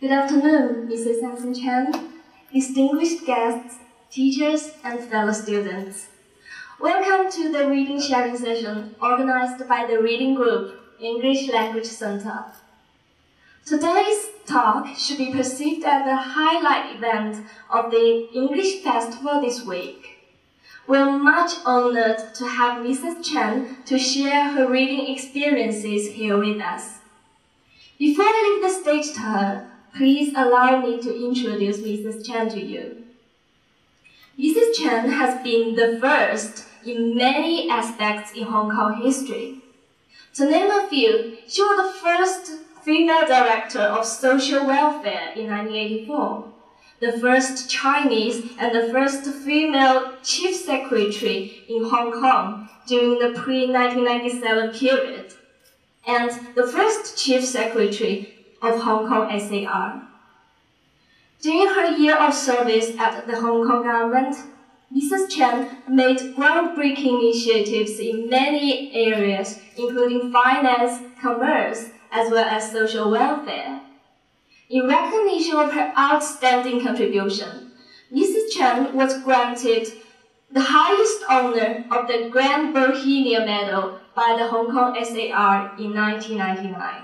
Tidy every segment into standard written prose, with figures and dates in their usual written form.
Good afternoon, Mrs. Anson Chen, distinguished guests, teachers, and fellow students. Welcome to the reading sharing session organized by the Reading Group, English Language Center. Today's talk should be perceived as the highlight event of the English Festival this week. We're much honored to have Mrs. Chen to share her reading experiences here with us. Before I leave the stage to her, please allow me to introduce Mrs. Chen to you. Mrs. Chen has been the first in many aspects in Hong Kong history. To name a few, she was the first female director of social welfare in 1984, the first Chinese and the first female chief secretary in Hong Kong during the pre-1997 period, and the first chief secretary of Hong Kong SAR. During her year of service at the Hong Kong government, Mrs. Chen made groundbreaking initiatives in many areas, including finance, commerce, as well as social welfare. In recognition of her outstanding contribution, Mrs. Chen was granted the highest honor of the Grand Bohemia Medal by the Hong Kong SAR in 1999.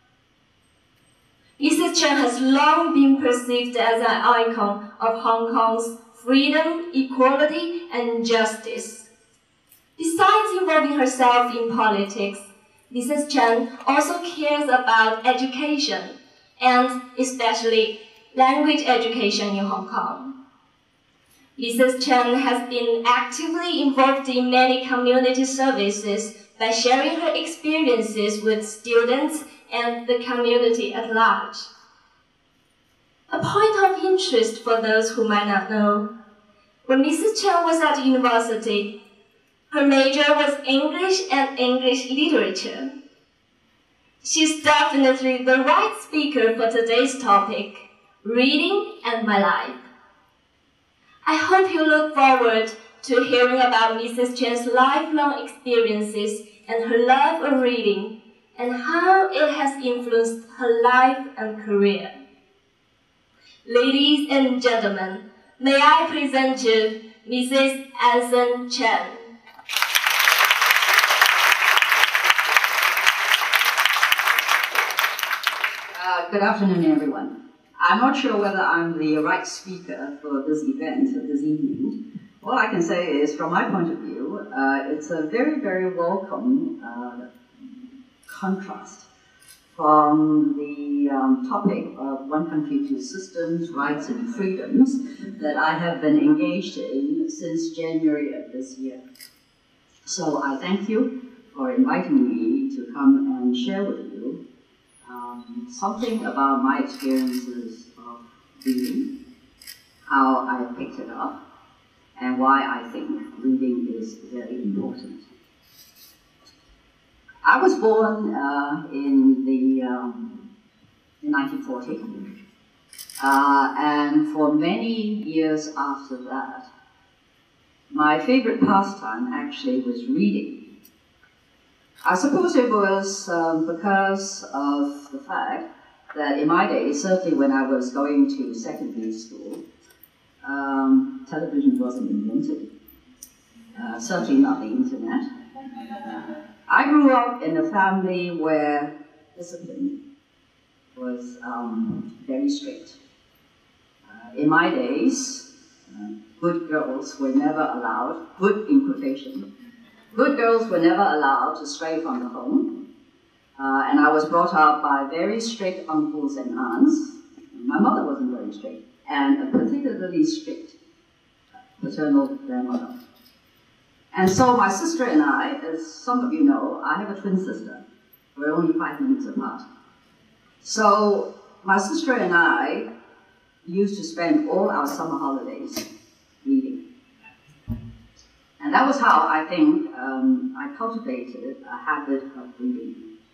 Mrs. Chen has long been perceived as an icon of Hong Kong's freedom, equality, and justice. Besides involving herself in politics, Mrs. Chen also cares about education, and especially language education in Hong Kong. Mrs. Chen has been actively involved in many community services by sharing her experiences with students and the community at large. A point of interest for those who might not know, when Mrs. Chen was at university, her major was English and English literature. She's definitely the right speaker for today's topic, reading and my life. I hope you look forward to hearing about Mrs. Chen's lifelong experiences and her love of reading, and how it has influenced her life and career. Ladies and gentlemen, may I present you Mrs. Anson Chen. Good afternoon, everyone. I'm not sure whether I'm the right speaker for this event this evening. All I can say is, from my point of view, it's a very, very welcome contrast from the topic of one country, two systems, rights and freedoms that I have been engaged in since January of this year. So I thank you for inviting me to come and share with you something about my experiences of reading, how I picked it up, and why I think reading is very important. I was born in 1940, and for many years after that, my favorite pastime actually was reading. I suppose it was because of the fact that in my day, certainly when I was going to secondary school, television wasn't invented, certainly not the internet. I grew up in a family where discipline was very strict. In my days, good girls were never allowed, good in quotation, good girls were never allowed to stray from the home, and I was brought up by very strict uncles and aunts. My mother wasn't very strict, and a particularly strict paternal grandmother. And so my sister and I, as some of you know, I have a twin sister. We're only 5 minutes apart. So my sister and I used to spend all our summer holidays reading. And that was how I think I cultivated a habit of reading.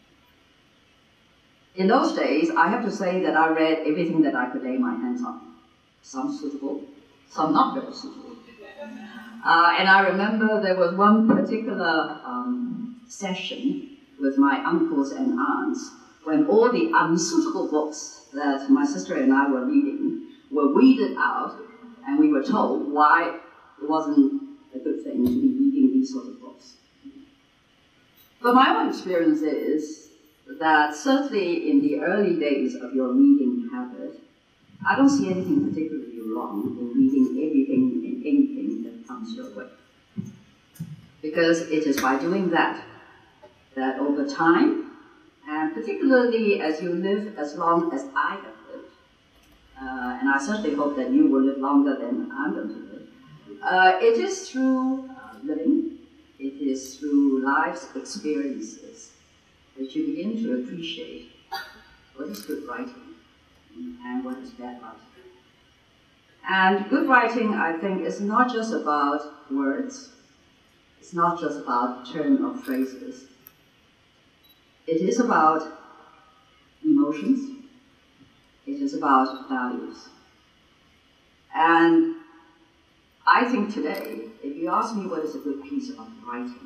In those days, I have to say that I read everything that I could lay my hands on. Some suitable, some not very suitable. And I remember there was one particular session with my uncles and aunts when all the unsuitable books that my sister and I were reading were weeded out, and we were told why it wasn't a good thing to be reading these sort of books. But my own experience is that certainly in the early days of your reading habit, I don't see anything particularly wrong in reading everything and anything that comes your way. Because it is by doing that, that over time, and particularly as you live as long as I have lived, and I certainly hope that you will live longer than I'm going to live, it is through living, it is through life's experiences that you begin to appreciate what is good writing and what is bad writing. And good writing, I think, is not just about words, it's not just about turn of phrases. It is about emotions, it is about values. And I think today, if you ask me what is a good piece of writing,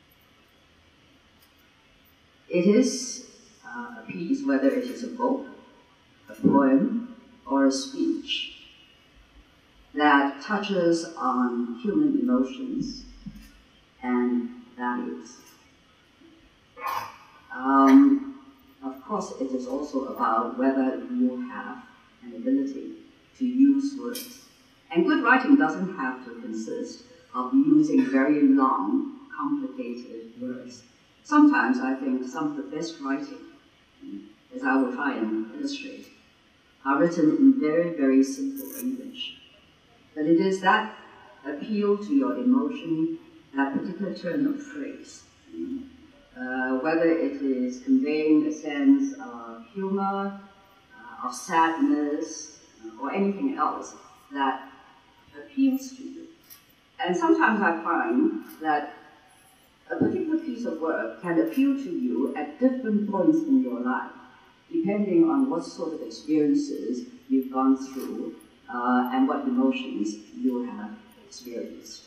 it is a piece, whether it is a book, a poem, or a speech, that touches on human emotions and values. Of course, it is also about whether you have an ability to use words. And good writing doesn't have to consist of using very long, complicated words. Sometimes I think some of the best writing, as I will try and illustrate, are written in very, very simple English. But it is that appeal to your emotion, that particular turn of phrase, whether it is conveying a sense of humor, of sadness, or anything else that appeals to you. And sometimes I find that a particular piece of work can appeal to you at different points in your life, depending on what sort of experiences you've gone through and what emotions you have experienced.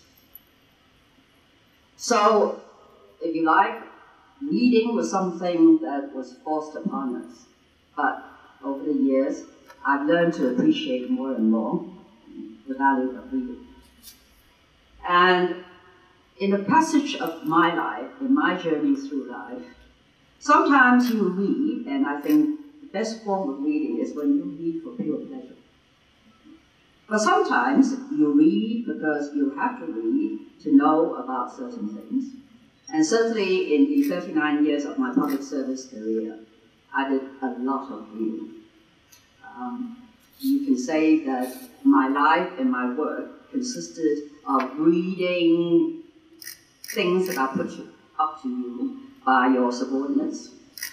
So, if you like, reading was something that was forced upon us. But over the years, I've learned to appreciate more and more the value of reading. And in the passage of my life, in my journey through life, sometimes you read, and I think the best form of reading is when you read for pure pleasure. But sometimes you read because you have to read to know about certain things. And certainly in the 39 years of my public service career, I did a lot of reading. You can say that my life and my work consisted of reading things that are put up to you by your subordinates,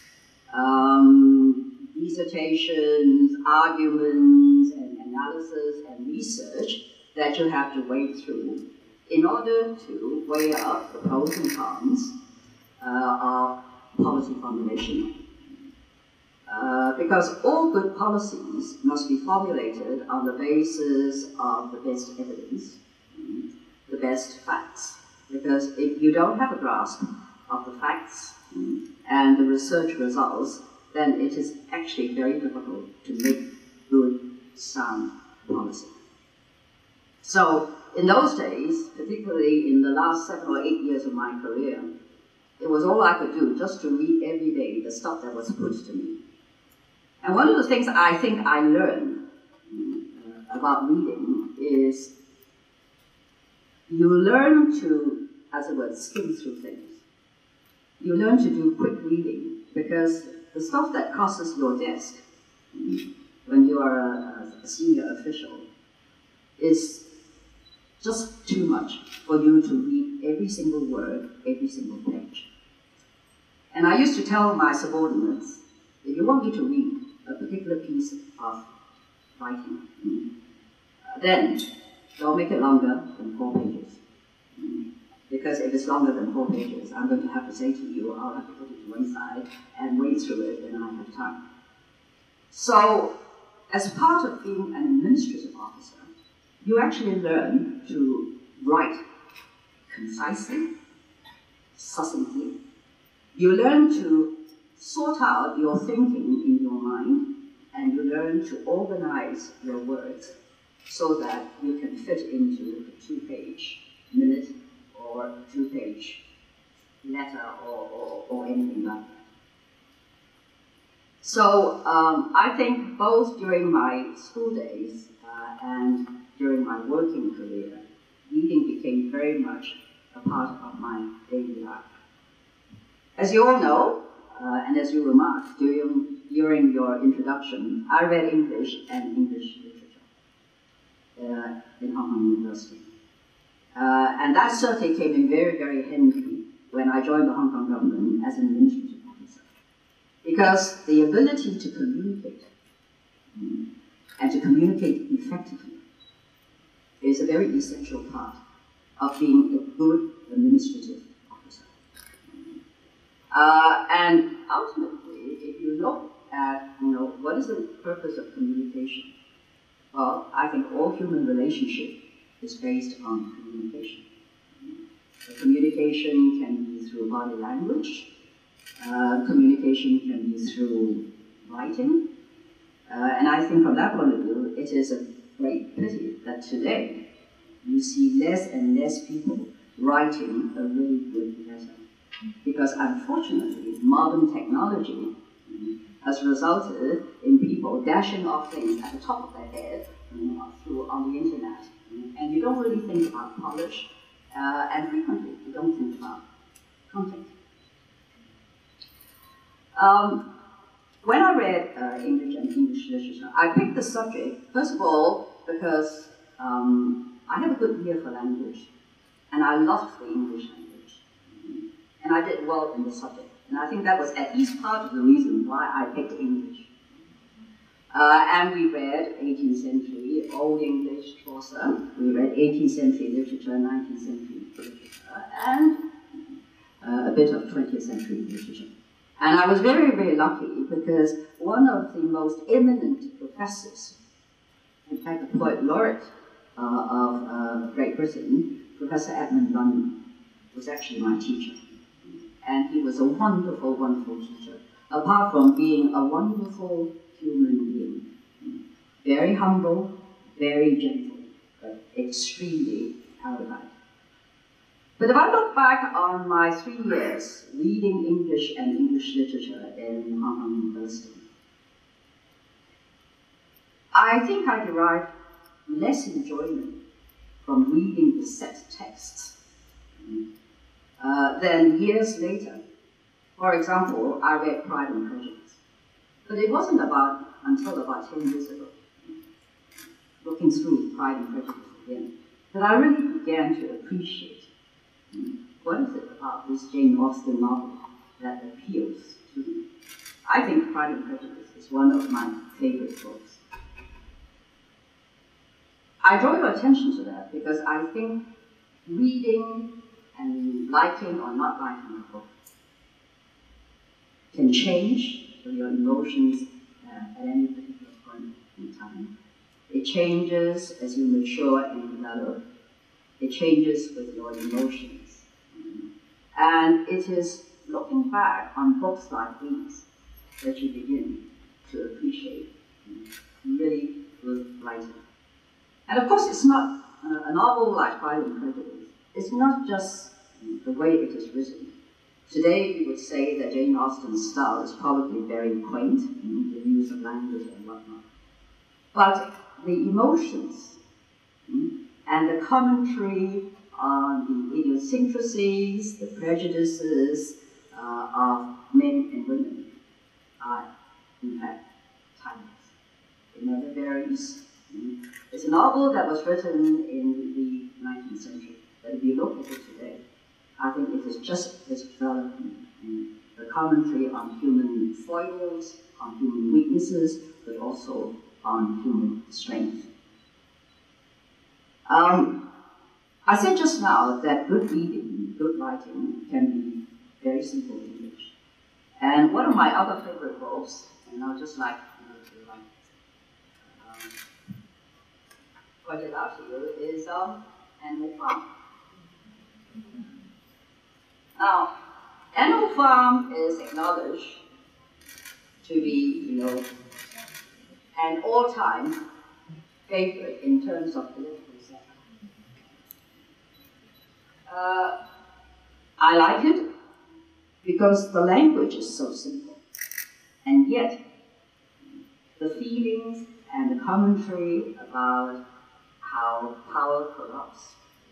dissertations, arguments, and analysis and research that you have to wade through in order to weigh up the pros and cons of policy formulation. Because all good policies must be formulated on the basis of the best evidence, the best facts. Because if you don't have a grasp of the facts and the research results, then it is actually very difficult to make good, sound policy. So, in those days, particularly in the last 7 or 8 years of my career, it was all I could do just to read every day the stuff that was put to me. And one of the things I think I learned about reading is you learn to, as it were, skim through things. You learn to do quick reading because the stuff that crosses your desk when you are a senior official is just too much for you to read every single word, every single page. And I used to tell my subordinates, if you want me to read a particular piece of writing, then don't make it longer than 4 pages. Because if it's longer than 4 pages, I'm going to have to say to you, I'll have to put it to one side and wade through it when I have time. So, as part of being an administrative officer, you actually learn to write concisely, succinctly. You learn to sort out your thinking in your mind and you learn to organize your words so that you can fit into a 2-page minute or 2-page letter or anything like that. So I think both during my school days and during my working career, reading became very much a part of my daily life. As you all know, and as you remarked during your introduction, I read English and English literature in Hong Kong University. And that certainly came in very, very handy when I joined the Hong Kong government as an administrative officer. Because the ability to communicate and to communicate effectively is a very essential part of being a good administrative officer. And ultimately, if you look at, what is the purpose of communication? Well, I think all human relationship is based on communication. Communication can be through body language. Communication can be through writing. And I think from that point of view, it is a great pity that today you see less and less people writing a really good letter. Because unfortunately, modern technology has resulted in people dashing off things at the top of their head on the internet. And you don't really think about polish, and frequently you don't think about content. When I read English and English literature, I picked the subject, first of all, because I have a good ear for language, and I loved the English language, and I did well in the subject. And I think that was at least part of the reason why I picked English. And we read 18th century Old English, Chaucer. We read 18th century literature, 19th century literature, and a bit of 20th century literature. And I was very, very lucky because one of the most eminent professors, in fact, the poet laureate of Great Britain, Professor Edmund Bunn, was actually my teacher. And he was a wonderful, wonderful teacher, apart from being a wonderful human being. Very humble, very gentle, but extremely erudite. But if I look back on my 3 years reading English and English literature in Hong Kong University, I think I derived less enjoyment from reading the set texts than years later. For example, I read Pride and Prejudice. But it wasn't until about 10 years ago, looking through Pride and Prejudice again, that I really began to appreciate what is it about this Jane Austen novel that appeals to me. I think Pride and Prejudice is one of my favorite books. I draw your attention to that because I think reading and liking or not liking a book can change your emotions at any particular point in time. It changes as you mature and develop. It changes with your emotions. And it is looking back on books like these that you begin to appreciate really good writing. And of course, it's not a novel like Pride and Prejudice. It's not just the way it is written. Today, we would say that Jane Austen's style is probably very quaint, the use of language and whatnot. But the emotions and the commentary on the idiosyncrasies, the prejudices of men and women are, in fact, timeless. It never varies. It's a novel that was written in the 19th century, but if you look at it today, I think it is just as relevant in the commentary on human foibles, on human weaknesses, but also on human strength. I said just now that good reading, good writing can be very simple English. And one of my other favorite books, and I'll just like to point it out to you, is Animal Farm. Now, Animal Farm is acknowledged to be, an all-time favorite in terms of political satire. I like it because the language is so simple, and yet the feelings and the commentary about how power corrupts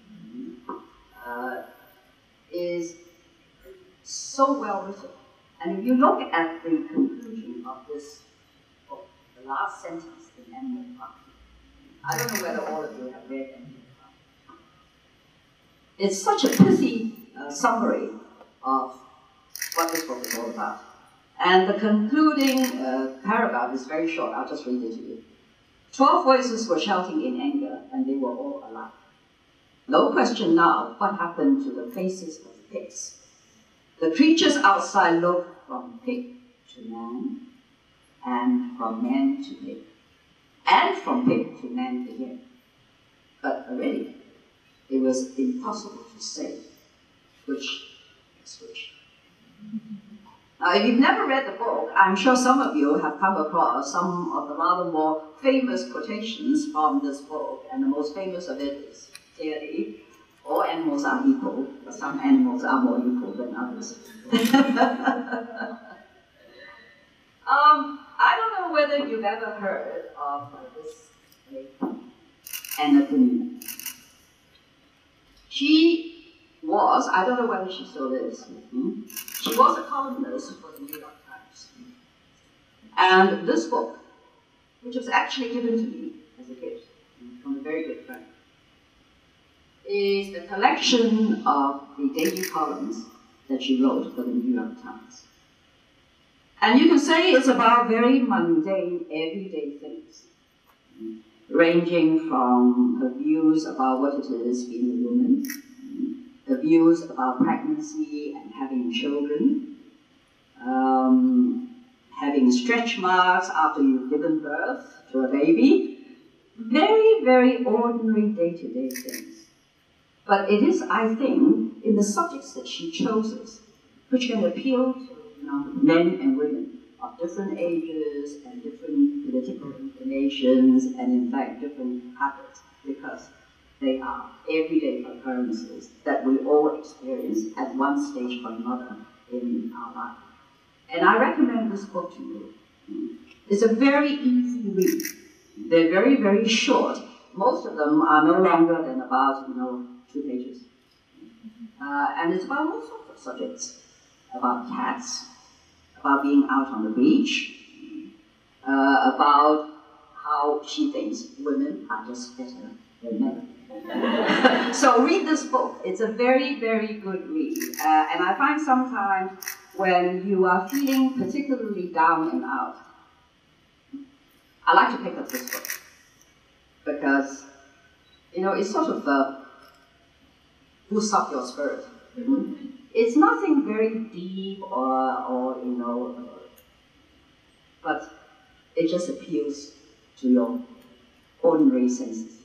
is so well written. And if you look at the conclusion of this book, the last sentence in Animal Farm, I don't know whether all of you have read Animal Farm. It's such a pithy summary of what this book is all about. And the concluding paragraph is very short. I'll just read it to you. 12 voices were shouting in anger, and they were all alike. No question now what happened to the faces of pigs. The creatures outside looked from pig to man, and from man to pig, and from pig to man again. But already it was impossible to say which is which. Now, if you've never read the book, I'm sure some of you have come across some of the rather more famous quotations from this book, and the most famous of it is clearly, all animals are equal, but some animals are more equal than others. I don't know whether you've ever heard of this lady, Anson. She was, I don't know whether she still is, she was a columnist for the New York Times. And this book, which was actually given to me as a gift from a very good friend, is a collection of the daily columns that she wrote for the New York Times. And you can say it's about very mundane, everyday things, ranging from her views about what it is being a woman, her views about pregnancy and having children, having stretch marks after you've given birth to a baby. Very, very ordinary day-to-day things. But it is, I think, in the subjects that she chooses, which can appeal to men and women of different ages and different political inclinations and, in fact, different habits, because they are everyday occurrences that we all experience at one stage or another in our life. And I recommend this book to you. It's a very easy read. They're very, very short. Most of them are no longer than about, 2 pages. And it's about all sorts of subjects. About cats, about being out on the beach, about how she thinks women are just better than men. So read this book. It's a very, very good read. And I find sometimes when you are feeling particularly down and out, I like to pick up this book because, it sort of boosts up your spirit. It's nothing very deep or but it just appeals to your ordinary senses.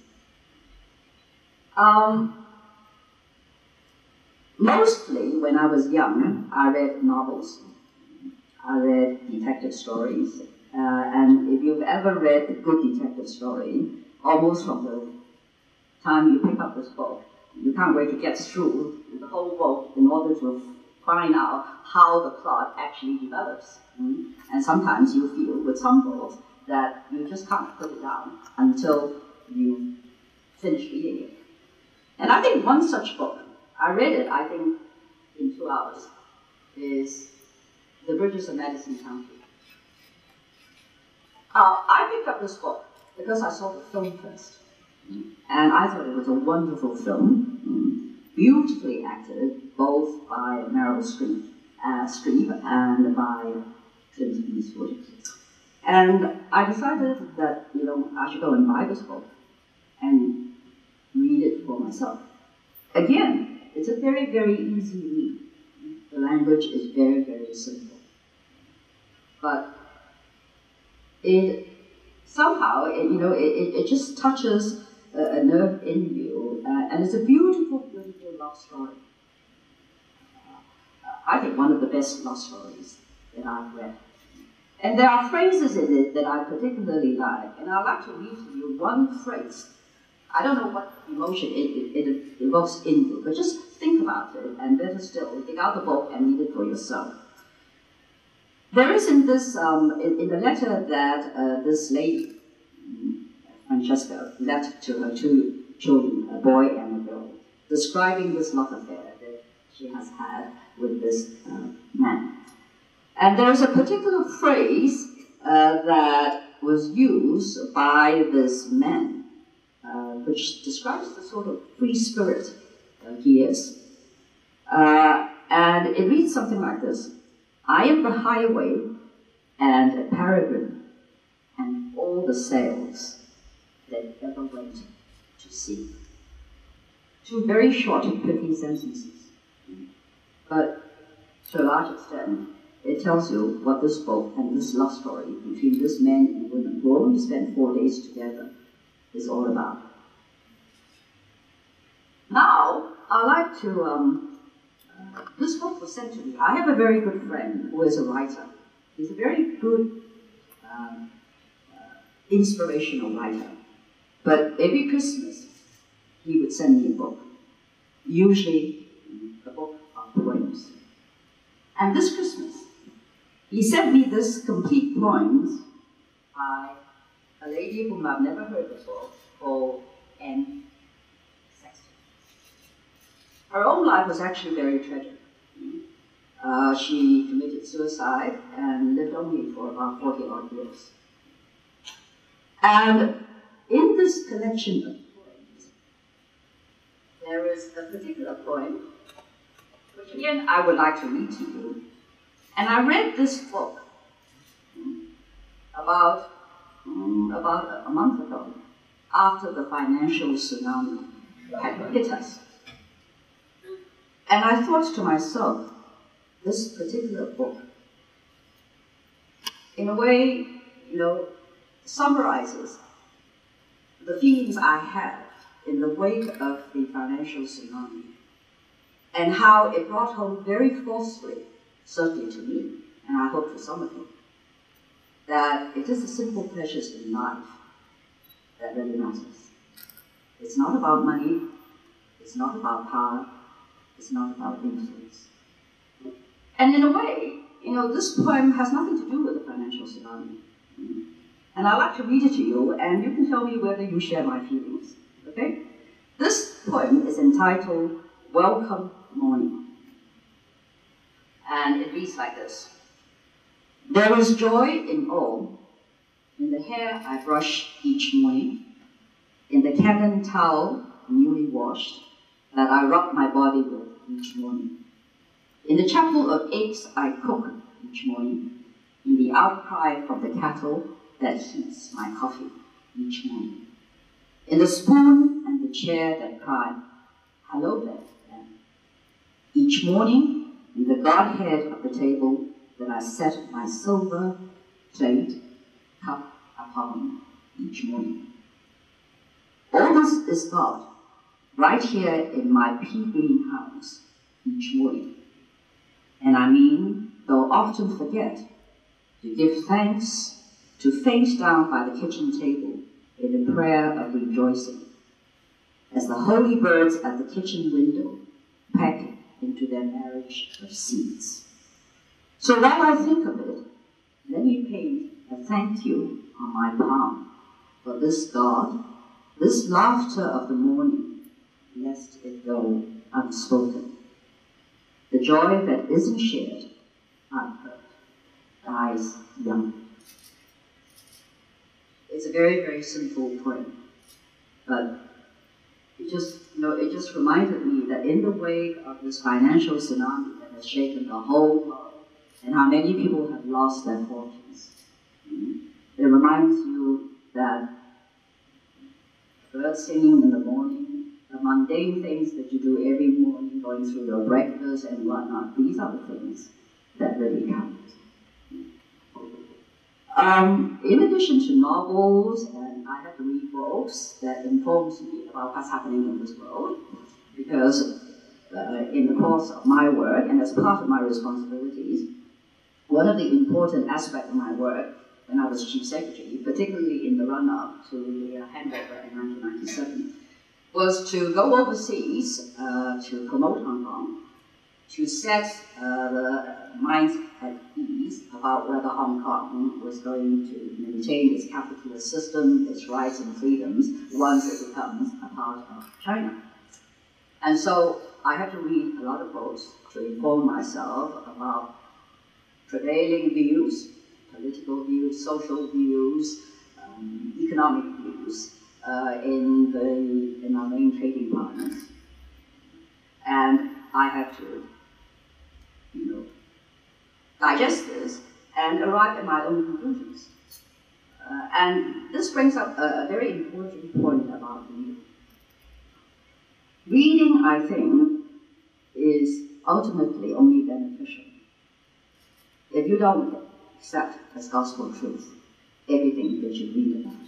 Mostly, when I was young, I read novels. I read detective stories. And if you've ever read a good detective story, almost from the time you pick up this book, you can't wait to get through the whole book in order to find out how the plot actually develops. And sometimes you feel with some books that you just can't put it down until you finish reading it. And I think one such book, I read it, I think, in 2 hours, is The Bridges of Madison County. I picked up this book because I saw the film first. And I thought it was a wonderful film, beautifully acted, both by Meryl Streep and by Clint Eastwood. And I decided that, I should go and buy this book and read it for myself. Again, it's a very, very easy read. The language is very, very simple. But it somehow, it just touches a nerve in you, and it's a beautiful, beautiful love story. I think one of the best love stories that I've read. And there are phrases in it that I particularly like, and I'd like to read to you one phrase. I don't know what emotion it evokes in you, but just think about it, and better still, take out the book and read it for yourself. There is in this, in the letter that this lady, Francesca, left to her two children, a boy and a girl, describing this love affair that she has had with this man. And there's a particular phrase that was used by this man, which describes the sort of free spirit he is. And it reads something like this: I am the highway and a peregrine, and all the sails that ever went to sea. Two very short, pithy sentences. But to a large extent, it tells you what this book and this love story between this man and woman, who only spent 4 days together, is all about. Now, I like to, this book was sent to me. I have a very good friend who is a writer. He's a very good, inspirational writer. But every Christmas, he would send me a book, usually a book of poems. And this Christmas, he sent me this complete poems by a lady whom I've never heard before, called Anson. Her own life was actually very tragic. She committed suicide and lived only for about 40-odd years. And in this collection of poems, there is a particular poem, which again I would like to read to you. And I read this book about a month ago, after the financial tsunami had hit us. And I thought to myself, this particular book, in a way, summarizes the feelings I had in the wake of the financial tsunami, and how it brought home very forcefully, certainly to me, and I hope for some of you, that it is the simple pleasures in life that really matters. It's not about money, it's not about power, it's not about influence. And in a way, this poem has nothing to do with the financial tsunami. And I'd like to read it to you, and you can tell me whether you share my feelings, okay? This poem is entitled Welcome Morning. And it reads like this: There is joy in all, in the hair I brush each morning, in the cannon towel newly washed that I rub my body with each morning, in the chapel of eggs I cook each morning, in the outcry from the kettle that heats my coffee each morning, in the spoon and the chair that cry, hello there, then. Each morning, in the Godhead of the table that I set my silver plate, cup upon each morning. All this is God, right here in my pea green house each morning. And I mean, though often forget, to give thanks, to faint down by the kitchen table in a prayer of rejoicing, as the holy birds at the kitchen window peck into their marriage of seeds. So while I think of it, let me paint a thank you on my palm for this God, this laughter of the morning, lest it go unspoken. The joy that isn't shared, unheard, dies young. It's a very, very simple poem, but it just reminded me that in the wake of this financial tsunami that has shaken the whole world, and how many people have lost their fortunes, it reminds you that birds singing in the morning, the mundane things that you do every morning, going through your breakfast and whatnot, these are the things that really count. In addition to novels, and I have to read books that informs me about what's happening in this world, because in the course of my work and as part of my responsibilities, one of the important aspects of my work when I was Chief Secretary, particularly in the run-up to the handover in 1997, was to go overseas to promote Hong Kong, to set the minds at ease about whether Hong Kong was going to maintain its capitalist system, its rights and freedoms, once it becomes a part of China. And so I had to read a lot of books to inform myself about prevailing views, political views, social views, economic views in our main trading partners. And I had to, digest this and arrive at my own conclusions. And this brings up a very important point about reading. Reading, I think, is ultimately only beneficial if you don't accept as gospel truth everything that you read about.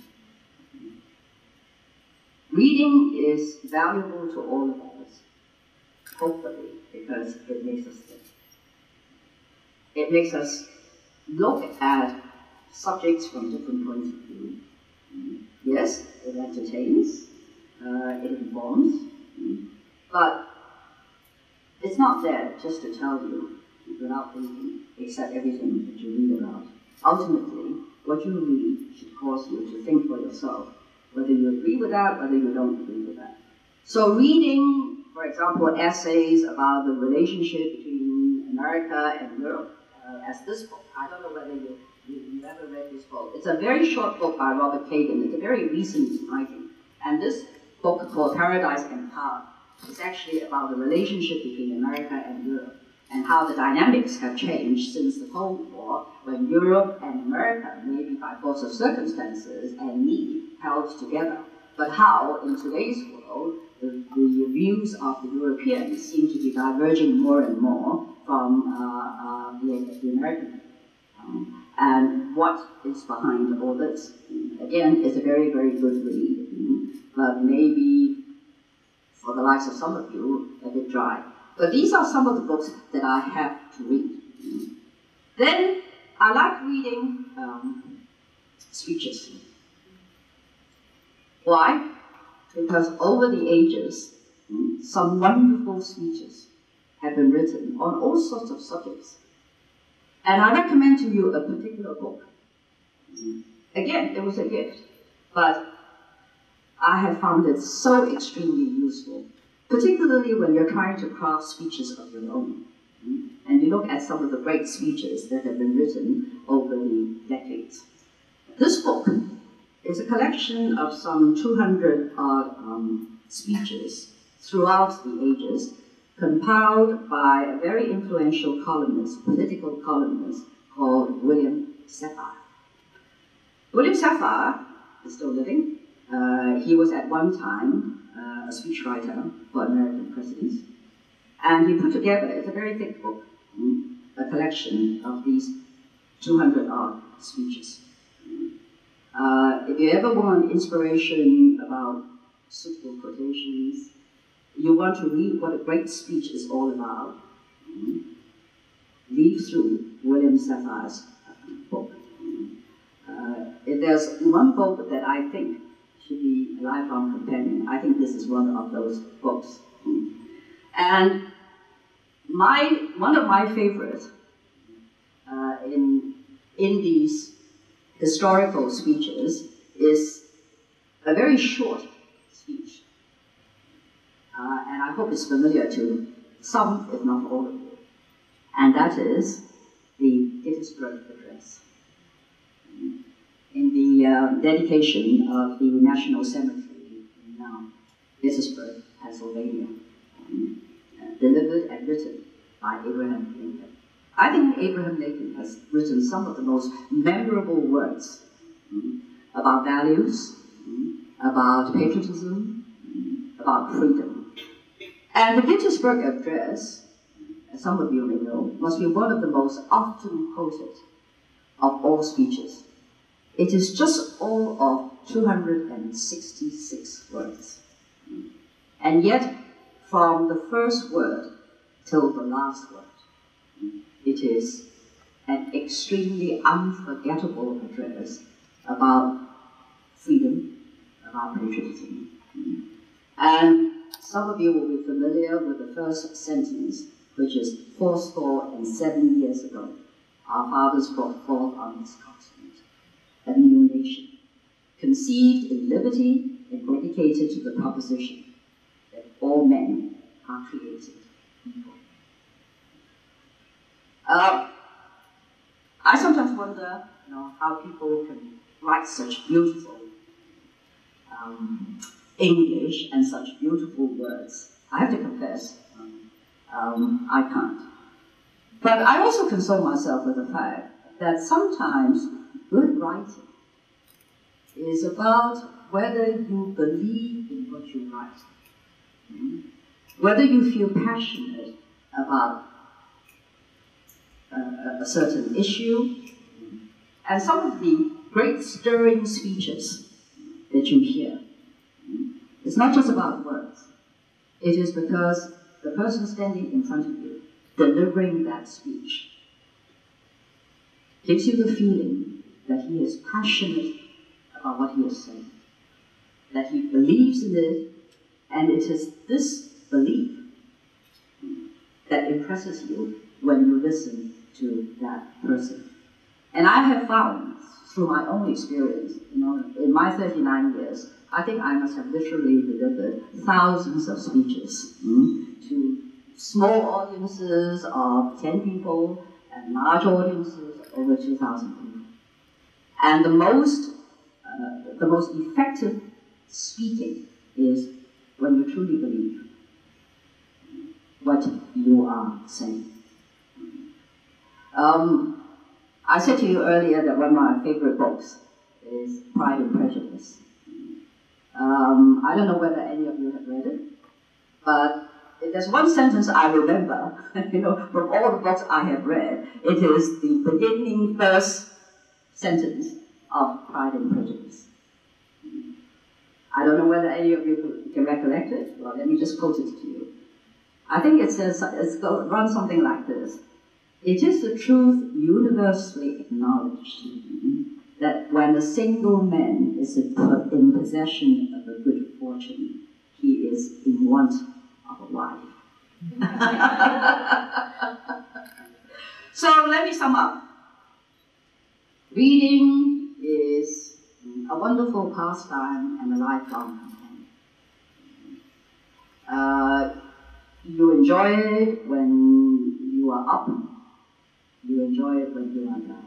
Reading is valuable to all of us, hopefully, because it makes us think. It makes us look at subjects from different points of view. Yes, it entertains, it informs, but it's not there just to tell you, without thinking, accept everything that you read about. Ultimately, what you read should cause you to think for yourself, whether you agree with that, whether you don't agree with that. So reading, for example, essays about the relationship between America and Europe, as this book. I don't know whether you ever read this book. It's a very short book by Robert Kagan. It's a very recent writing. And this book called Paradise and Power is actually about the relationship between America and Europe and how the dynamics have changed since the Cold War, when Europe and America, maybe by force of circumstances and need, held together. But how, in today's world, the views of the Europeans seem to be diverging more and more from the American. And what is behind all this? Again, it's a very, very good read, but maybe for the likes of some of you, a bit dry. But these are some of the books that I have to read. Then I like reading speeches. Why? Because over the ages, some wonderful speeches have been written on all sorts of subjects. And I recommend to you a particular book. Again, it was a gift, but I have found it so extremely useful, particularly when you're trying to craft speeches of your own. And you look at some of the great speeches that have been written over the decades. This book is a collection of some 200-odd speeches throughout the ages, compiled by a very influential columnist, political columnist, called William Safire. William Safire is still living. He was at one time a speechwriter for American presidents. And he put together, it's a very thick book, a collection of these 200-odd speeches. If you ever want inspiration about suitable quotations, you want to read what a great speech is all about, read through William Safire's book. If there's one book that I think should be a lifelong companion, I think this is one of those books. And one of my favorites in these historical speeches is a very short speech. And I hope it's familiar to some, if not all of you. And that is the Gettysburg Address. In the dedication of the National Cemetery in Gettysburg, Pennsylvania, delivered and written by Abraham Lincoln. I think Abraham Lincoln has written some of the most memorable words about values, about patriotism, about freedom. And the Gettysburg Address, as some of you may know, must be one of the most often quoted of all speeches. It is just all of 266 words. And yet, from the first word till the last word, it is an extremely unforgettable address about freedom, about patriotism. And some of you will be familiar with the first sentence, which is 7 years ago, our fathers brought forth on this continent a new nation, conceived in liberty and dedicated to the proposition that all men are created equal. I sometimes wonder, how people can write such beautiful English and such beautiful words. I have to confess, I can't. But I also console myself with the fact that sometimes good writing is about whether you believe in what you write, whether you feel passionate about a certain issue, and some of the great stirring speeches that you hear. It's not just about words. It is because the person standing in front of you, delivering that speech, gives you the feeling that he is passionate about what he is saying, that he believes in it, and it is this belief that impresses you when you listen to that person. And I have found, through my own experience, in my 39 years, I think I must have literally delivered thousands of speeches to small audiences of 10 people and large audiences of over 2,000 people. And the most effective speaking is when you truly believe what you are saying. I said to you earlier that one of my favorite books is Pride and Prejudice. I don't know whether any of you have read it, but there's one sentence I remember, from all the books I have read. It is the beginning first sentence of Pride and Prejudice. I don't know whether any of you can recollect it. Well, let me just quote it to you. I think it says, it runs something like this. It is the truth universally acknowledged that when a single man is in possession of a good fortune, he is in want of a wife. So let me sum up. Reading is a wonderful pastime and a lifelong companion. You enjoy it when you are up. You enjoy it when you are down.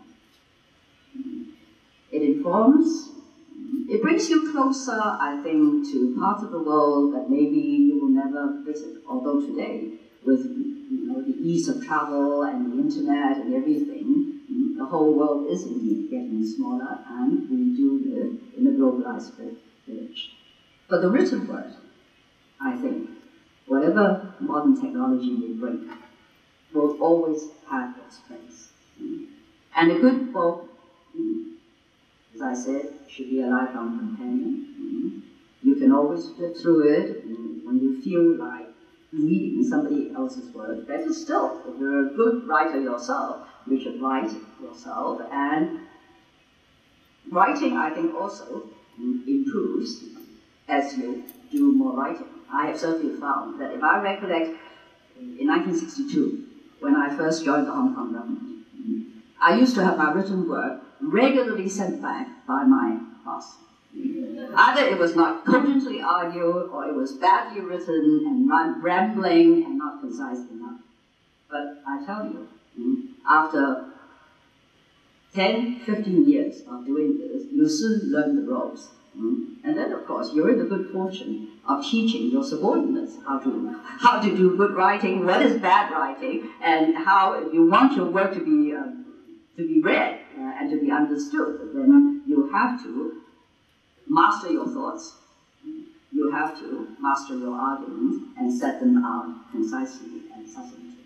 It informs. It brings you closer, I think, to parts of the world that maybe you will never visit. Although today, with the ease of travel and the internet and everything, the whole world is indeed getting smaller, and we do live in a globalized village. But the written word, I think, whatever modern technology may bring, will always have its place. And a good book, as I said, should be a lifelong companion. You can always flip through it when you feel like reading somebody else's work. Better still, if you're a good writer yourself, you should write yourself. And writing, I think, also improves as you do more writing. I have certainly found that if I recollect in 1962, when I first joined the Hong Kong government, I used to have my written work regularly sent back by my boss. Either it was not cogently argued, or it was badly written and rambling and not concise enough. But I tell you, after 10, 15 years of doing this, you soon learn the ropes. And then, of course, you're in the good fortune of teaching your subordinates how to do good writing, what is bad writing, and how, if you want your work to be read and to be understood, then you have to master your thoughts, you have to master your arguments, and set them out concisely and succinctly.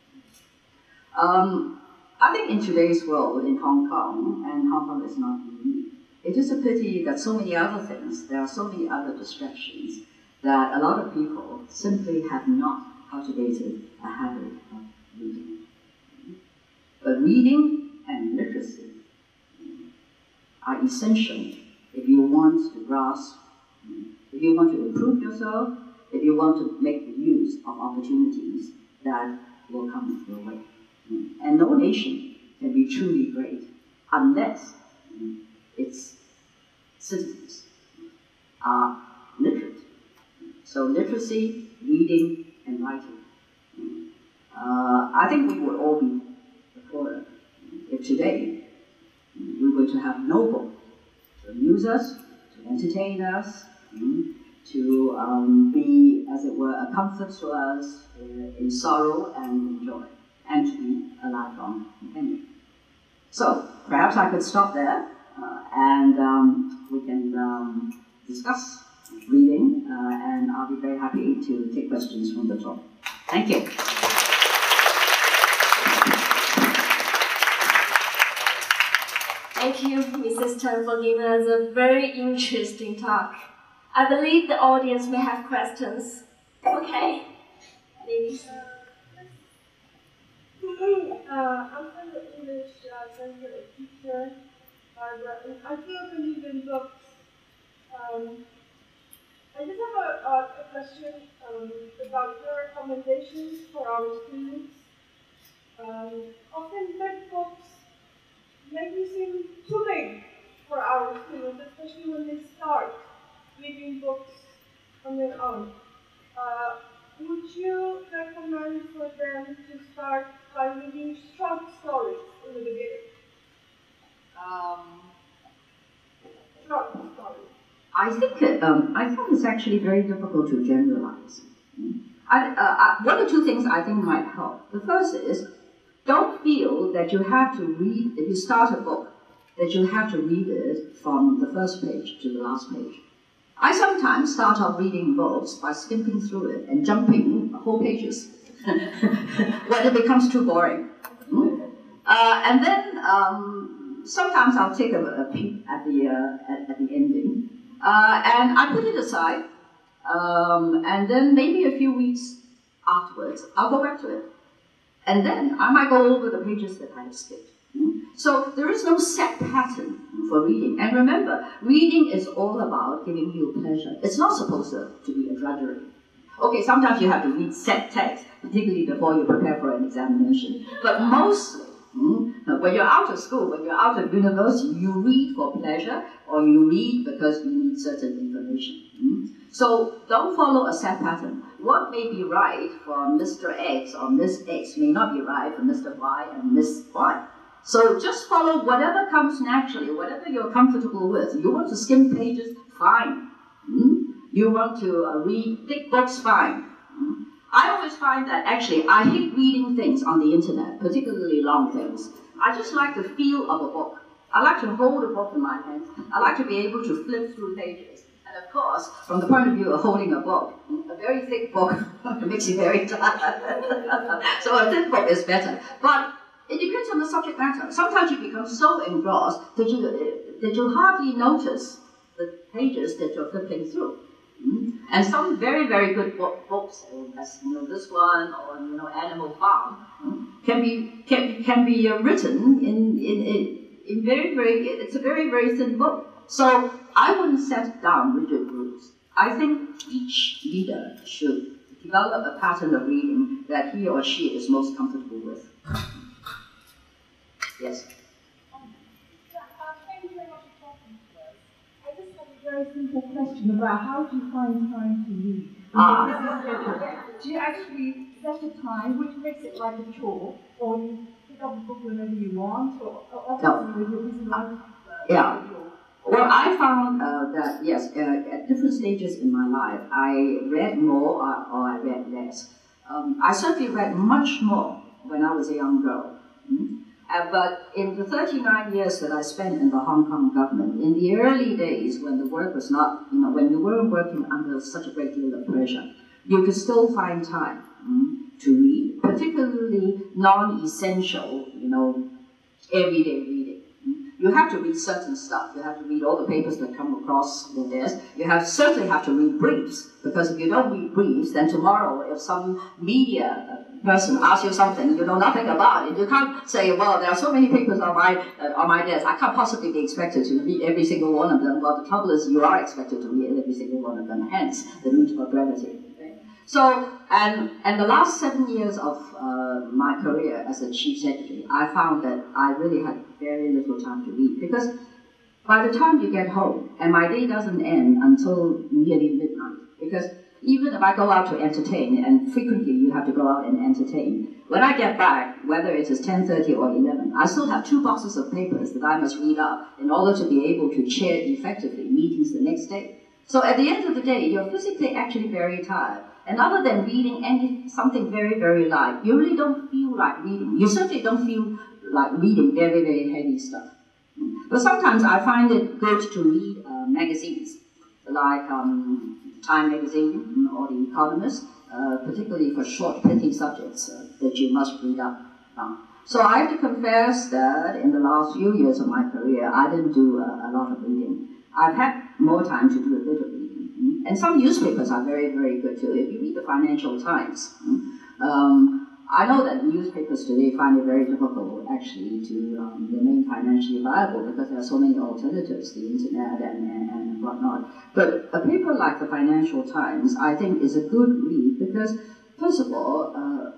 I think in today's world, in Hong Kong, and Hong Kong is not unique, it is a pity that so many other things, there are so many other distractions, that a lot of people simply have not cultivated a habit of reading. But reading essential if you want to grasp, if you want to improve yourself, if you want to make use of opportunities that will come your way. And no nation can be truly great unless its citizens are literate. So literacy, reading, and writing. I think we would all be poorer if today we were to have no book to amuse us, to entertain us, to be, as it were, a comfort to us in sorrow and in joy, and to be a lifelong companion. So perhaps I could stop there, and we can discuss reading, and I'll be very happy to take questions from the floor. Thank you. Thank you, Mrs. Chen, for giving us a very interesting talk. I believe the audience may have questions. Okay, ladies. I'm from the English Center teacher, but I still believe in books. I just have a question about your recommendations for our students. Often big books make me seem too big for our students, especially when they start reading books on their own. Would you recommend for them to start by reading short stories in the beginning? Short stories. I think it's actually very difficult to generalize. One or two things I think might help. The first is, don't feel that you have to read, if you start a book, that you have to read it from the first page to the last page. I sometimes start off reading books by skipping through it and jumping whole pages when it becomes too boring. And then sometimes I'll take a peek at the ending, and I put it aside, and then maybe a few weeks afterwards, I'll go back to it. And then I might go over the pages that I have skipped. So there is no set pattern for reading. And remember, reading is all about giving you pleasure. It's not supposed to be a drudgery. Okay, sometimes you have to read set text, particularly before you prepare for an examination. But mostly, when you're out of school, when you're out of university, you read for pleasure, or you read because you need certain information. So don't follow a set pattern. What may be right for Mr. X or Miss X may not be right for Mr. Y and Miss Y. So just follow whatever comes naturally, whatever you're comfortable with. You want to skim pages? Fine. You want to read thick books? Fine. I always find that actually I hate reading things on the internet, particularly long things. I just like the feel of a book. I like to hold a book in my hands. I like to be able to flip through pages. And of course, from the point of view of holding a book, a very thick book makes you very tired. So a thin book is better. But it depends on the subject matter. Sometimes you become so engrossed that you hardly notice the pages that you're flipping through. And some very, very good books, as this one, or Animal Farm, can be written in very, very. It's a very, very thin book. So I wouldn't set down rigid rules. I think each reader should develop a pattern of reading that he or she is most comfortable with. Yes? Thank you very much for talking to us. I just have a very simple question about how do you find time to read? Do you actually set a time, which makes it like a chore, or you pick up a book whenever you want, or obviously with your busy life? Yeah. Well, I found that, yes, at different stages in my life, I read more or I read less. I certainly read much more when I was a young girl. But in the 39 years that I spent in the Hong Kong government, in the early days when the work was not, when you weren't working under such a great deal of pressure, you could still find time to read, particularly non-essential, everyday reading. You have to read certain stuff. You have to read all the papers that come across the desk. You certainly have to read briefs, because if you don't read briefs, then tomorrow, if some media person asks you something you know nothing about it, you can't say, well, there are so many papers on my desk, I can't possibly be expected to read every single one of them. Well, the trouble is you are expected to read every single one of them, hence the need for brevity. Okay? So, and the last 7 years of my career as a chief secretary, I found that I really had very little time to read, because by the time you get home, and my day doesn't end until nearly midnight, because even if I go out to entertain, and frequently you have to go out and entertain, when I get back, whether it is 10:30 or 11, I still have 2 boxes of papers that I must read up in order to be able to chair effectively meetings the next day. So at the end of the day, you're physically actually very tired. And other than reading something very, very light, you really don't feel like reading. You certainly don't feel like reading very, very heavy stuff. But sometimes I find it good to read magazines, like Time magazine or The Economist, particularly for short, pithy subjects that you must read up on. So I have to confess that in the last few years of my career, I didn't do a lot of reading. I've had more time to do a bit of reading. And some newspapers are very, very good too. If you read the Financial Times, I know that newspapers today find it very difficult actually to remain financially viable because there are so many alternatives, the internet and whatnot. But a paper like the Financial Times, I think, is a good read because, first of all,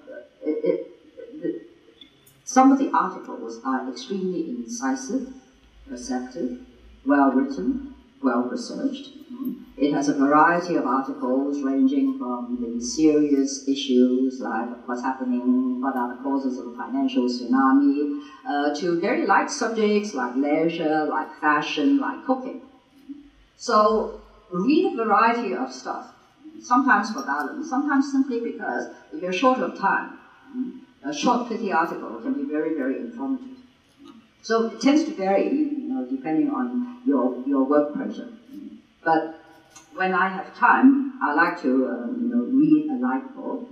some of the articles are extremely incisive, perceptive, well-written, well-researched. It has a variety of articles ranging from the serious issues like what's happening, what are the causes of a financial tsunami, to very light subjects like leisure, like fashion, like cooking. So read a variety of stuff, sometimes for balance, sometimes simply because if you're short of time, a short pithy article can be very, very informative. So it tends to vary, depending on your work pressure. But when I have time, I like to read a light book,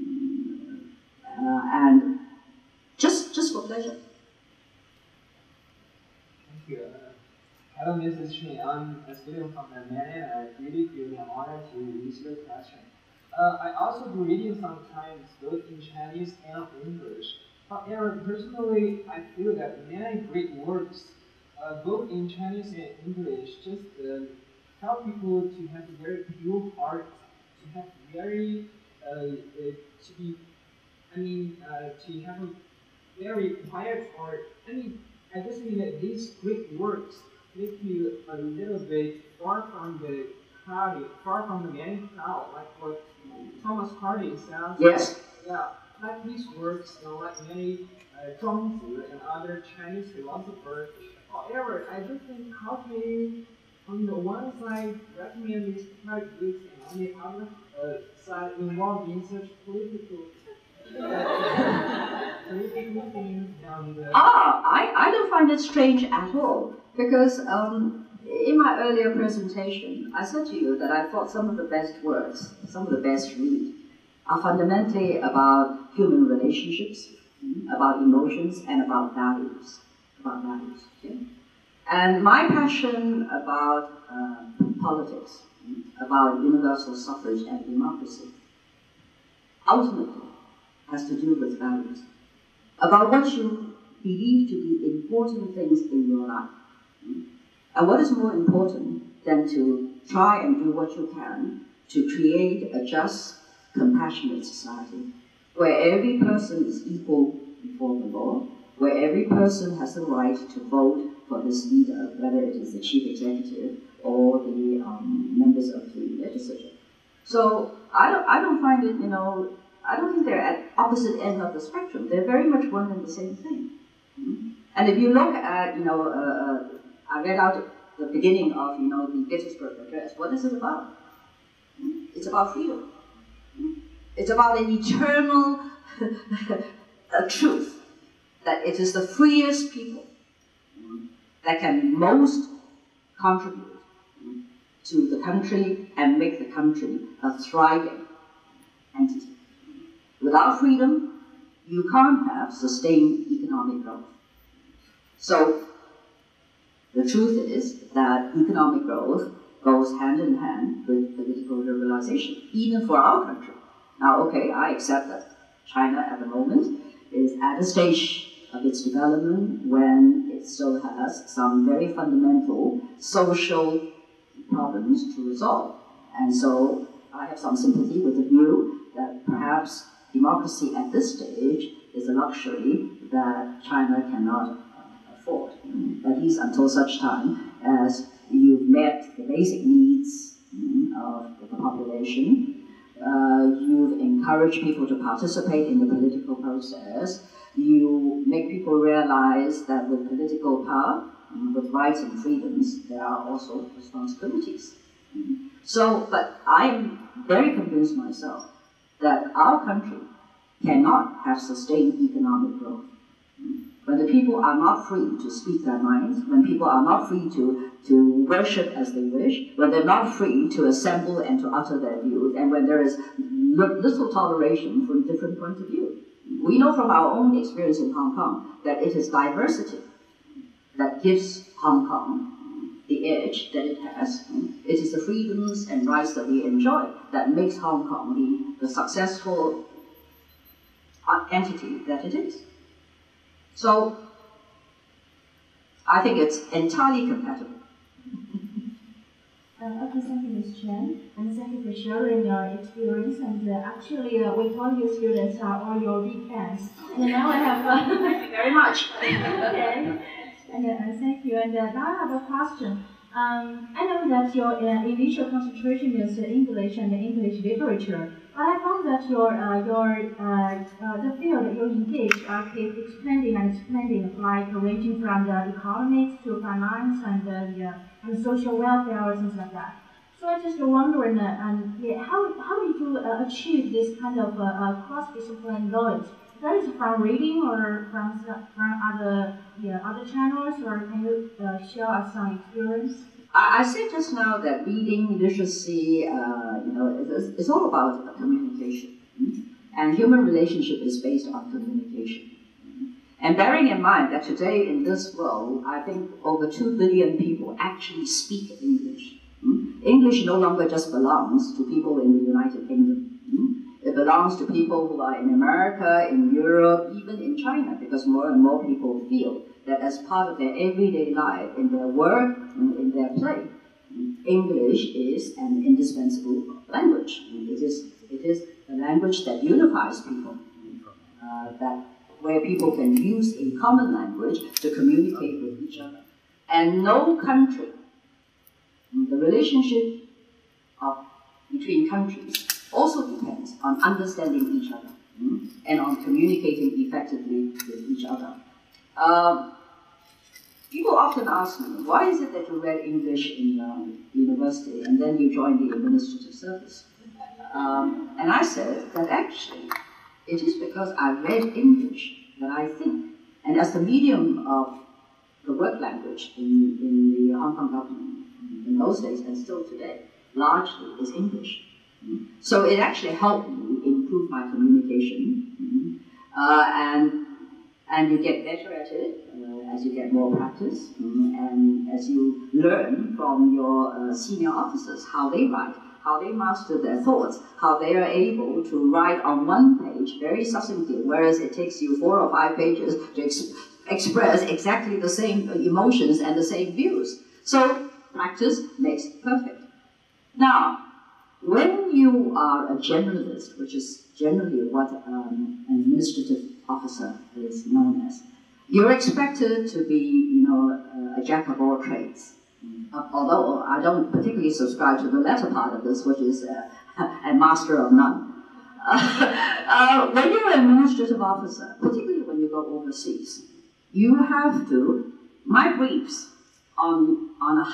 and just for pleasure. Thank you. Hello, Mrs. Shin. I'm a student from Romania, and I really feel the honor to answer your question. I also do reading sometimes, both in Chinese and English. However, personally, I feel that many great works, both in Chinese and English, just help people to have a very pure heart, to have very, to have a very quiet heart. I just mean that these great works make you a little bit far from the crowd, far from the main crowd, like what Thomas Hardy says. Yes. Yeah, like these works, like many Zhuangzi and other Chinese philosophers. However, I just think how can you, on the one side, recommend these quite books, and on the other side, involved in such political things and I don't find it strange at all, because in my earlier presentation, I said to you that I thought some of the best works, some of the best read, are fundamentally about human relationships, about emotions, and about values. Okay? And my passion about politics, about universal suffrage and democracy, ultimately has to do with values, about what you believe to be important things in your life. And what is more important than to try and do what you can to create a just, compassionate society, where every person is equal before the law, where every person has the right to vote for his leader, whether it is the chief executive or the members of the legislature. So I don't find it, I don't think they're at opposite ends of the spectrum. They're very much one and the same thing. And if you look at, I read out the beginning of, the Gettysburg Address. What is it about? It's about freedom. It's about an eternal truth that it is the freest people that can most contribute to the country and make the country a thriving entity. Without freedom, you can't have sustained economic growth. So the truth is that economic growth goes hand in hand with political liberalization, even for our country. Now, okay, I accept that China at the moment is at a stage of its development when it still has some very fundamental social problems to resolve. And so I have some sympathy with the view that perhaps democracy at this stage is a luxury that China cannot afford, at least until such time as you've met the basic needs of the population, you've encouraged people to participate in the political process, you make people realize that with political power, with rights and freedoms, there are also responsibilities. So, but I'm very convinced myself that our country cannot have sustained economic growth when the people are not free to speak their minds, when people are not free to worship as they wish, when they're not free to assemble and to utter their views, and when there is little toleration from different points of view. We know from our own experience in Hong Kong that it is diversity that gives Hong Kong the edge that it has. It is the freedoms and rights that we enjoy that makes Hong Kong the successful entity that it is. So, I think it's entirely compatible. Okay, thank you, Ms. Chen, and thank you for sharing your experience. And actually, we PolyU students are all your big fans. And now I have Thank you very much. okay, and thank you. And now I have a question. I know that your initial concentration is English and English literature, but I found that the field that you engage keep expanding and expanding, like ranging from the economics to finance and social welfare or things like that. So I just wondering, how did you achieve this kind of cross-discipline knowledge? That is from reading or from other channels, or can you share us some experience? I said just now that reading, literacy, it's all about communication. And human relationship is based on communication. And bearing in mind that today in this world, I think over 2 billion people actually speak English. English no longer just belongs to people in the United Kingdom. It belongs to people who are in America, in Europe, even in China, because more and more people feel that as part of their everyday life, in their work, in their play, English is an indispensable language. It is a language that unifies people, where people can use a common language to communicate with each other. And no country, the relationship between countries also depends on understanding each other and on communicating effectively with each other. People often ask me, why is it that you read English in university and then you joined the administrative service? And I said that actually, it is because I read English that I think, and as the medium of the work language in the Hong Kong government, in those days and still today, largely is English. So it actually helped me improve my communication, and you get better at it as you get more practice, and as you learn from your senior officers how they write, how they master their thoughts, how they are able to write on one page very succinctly, whereas it takes you 4 or 5 pages to express exactly the same emotions and the same views. So practice makes perfect. Now, when you are a generalist, which is generally what an administrative officer is known as, you're expected to be, a jack of all trades. Although I don't particularly subscribe to the latter part of this, which is a master of none. When you're an administrative officer, particularly when you go overseas, you have to, my briefs on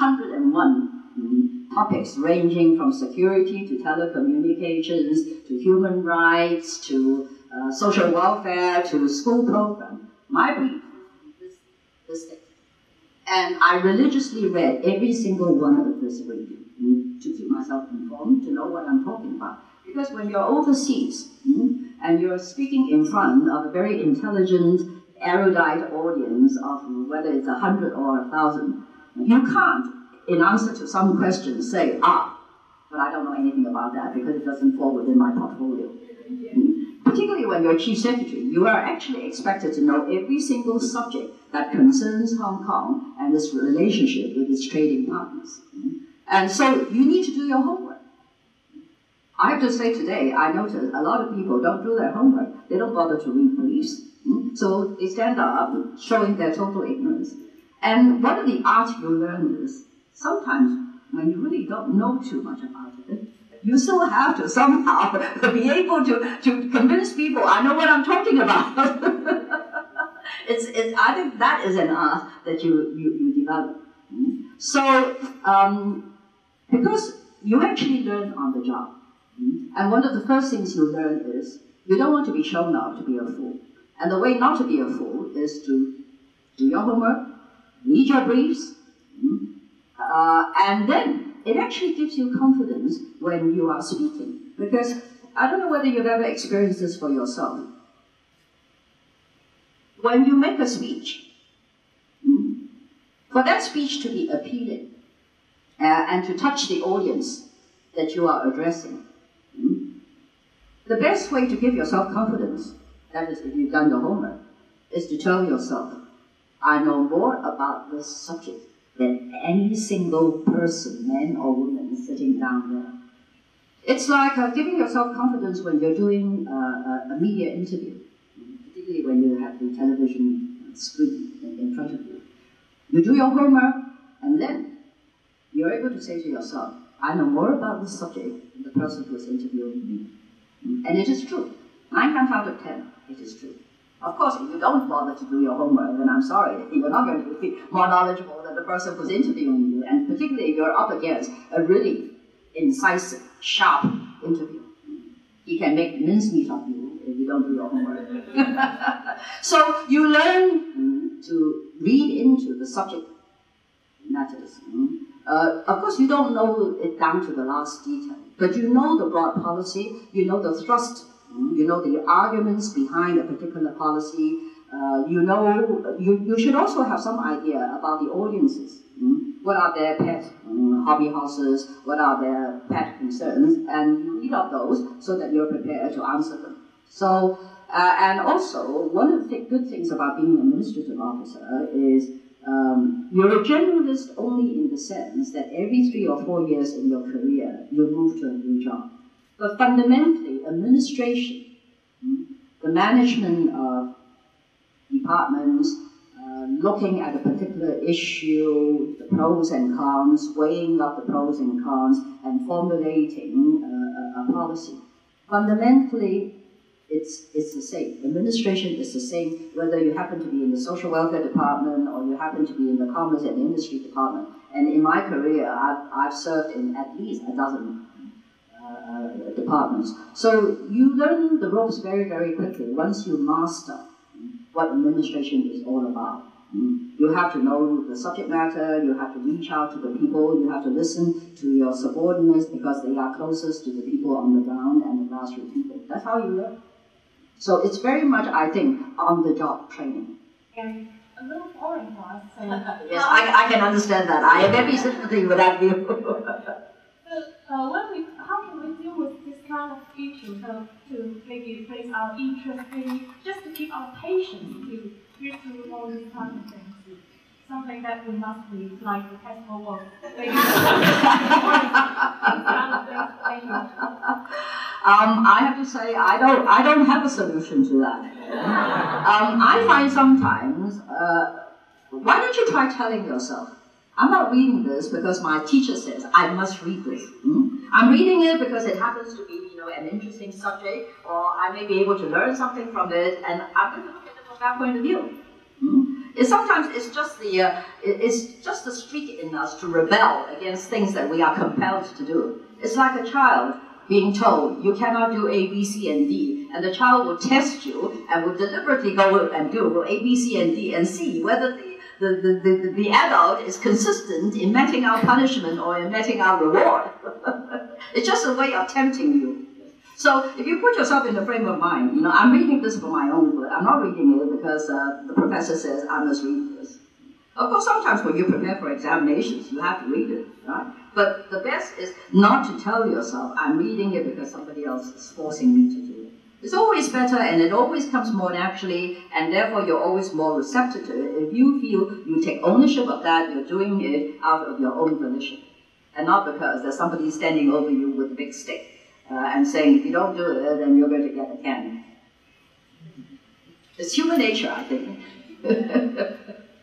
101 topics ranging from security to telecommunications to human rights to social welfare to school program. My brief is this thing. And I religiously read every single one of this review to keep myself informed, to know what I'm talking about. Because when you're overseas and you're speaking in front of a very intelligent, erudite audience of whether it's 100 or 1,000, you can't, in answer to some questions, say, but I don't know anything about that because it doesn't fall within my portfolio. particularly when you're chief secretary, you are actually expected to know every single subject that concerns Hong Kong and its relationship with its trading partners. And so you need to do your homework. I have to say today, I notice a lot of people don't do their homework. They don't bother to read briefs. So they stand up showing their total ignorance. And one of the arts you learn is sometimes when you really don't know too much about it, you still have to somehow be able to convince people, I know what I'm talking about. I think that is an art that you develop. So, because you actually learn on the job. And one of the first things you learn is you don't want to be shown up to be a fool. And the way not to be a fool is to do your homework, read your briefs, and then it actually gives you confidence when you are speaking. Because I don't know whether you've ever experienced this for yourself. When you make a speech, for that speech to be appealing and to touch the audience that you are addressing, the best way to give yourself confidence, that is if you've done your homework, is to tell yourself, I know more about this subject than any single person, man or woman, sitting down there. It's like giving yourself confidence when you're doing a media interview, particularly when you have the television screen in front of you. You do your homework, and then you're able to say to yourself, I know more about this subject than the person who is interviewing me. And it is true. 9 times out of 10, it is true. Of course, if you don't bother to do your homework, then I'm sorry, you're not going to be more knowledgeable than the person who's interviewing you, and particularly if you're up against a really incisive, sharp interview. He can make mincemeat of you if you don't do your homework. So you learn to read into the subject matters. Of course, you don't know it down to the last detail, but you know the broad policy, you know the thrust, you know the arguments behind a particular policy, you should also have some idea about the audiences. What are their pet hobby horses, what are their pet concerns, and you read up those so that you're prepared to answer them. So, and also, one of the good things about being an administrative officer is you're a generalist only in the sense that every 3 or 4 years in your career, you move to a new job. But fundamentally, administration, the management of departments, looking at a particular issue, the pros and cons, weighing up the pros and cons, and formulating a policy. Fundamentally, it's the same. Administration is the same, whether you happen to be in the social welfare department or you happen to be in the commerce and industry department. And in my career, I've served in at least a dozen departments. So you learn the ropes very, very quickly once you master what administration is all about. You have to know the subject matter, you have to reach out to the people, you have to listen to your subordinates because they are closest to the people on the ground and the grassroots people. That's how you learn. So it's very much, I think, on-the-job training. And a little boring for us. So yes, I can understand that. I have every sympathy with that view. How can we deal with this kind of issue? So to maybe place our interest in, just to keep our patience to read through all these kind of things. Something that we must be like the festival work. I have to say I don't have a solution to that. I find sometimes why don't you try telling yourself, I'm not reading this because my teacher says I must read this. I'm reading it because it happens to be an interesting subject, or I may be able to learn something from it, and I'm going to look at it from that point of view. Sometimes it's just the streak in us to rebel against things that we are compelled to do. It's like a child being told you cannot do A, B, C, and D, and the child will test you and will deliberately go and do A, B, C, and D and see whether the adult is consistent in meting out punishment or in meting out reward. It's just a way of tempting you. So if you put yourself in the frame of mind, I'm reading this for my own good. I'm not reading it because the professor says I must read this. Of course, sometimes when you prepare for examinations, you have to read it, right? But the best is not to tell yourself, I'm reading it because somebody else is forcing me to do it. It's always better, and it always comes more naturally, and therefore you're always more receptive to it. If you feel you take ownership of that, you're doing it out of your own volition, and not because there's somebody standing over you with a big stick and saying, if you don't do it, then you're going to get a can. It's human nature, I think. Good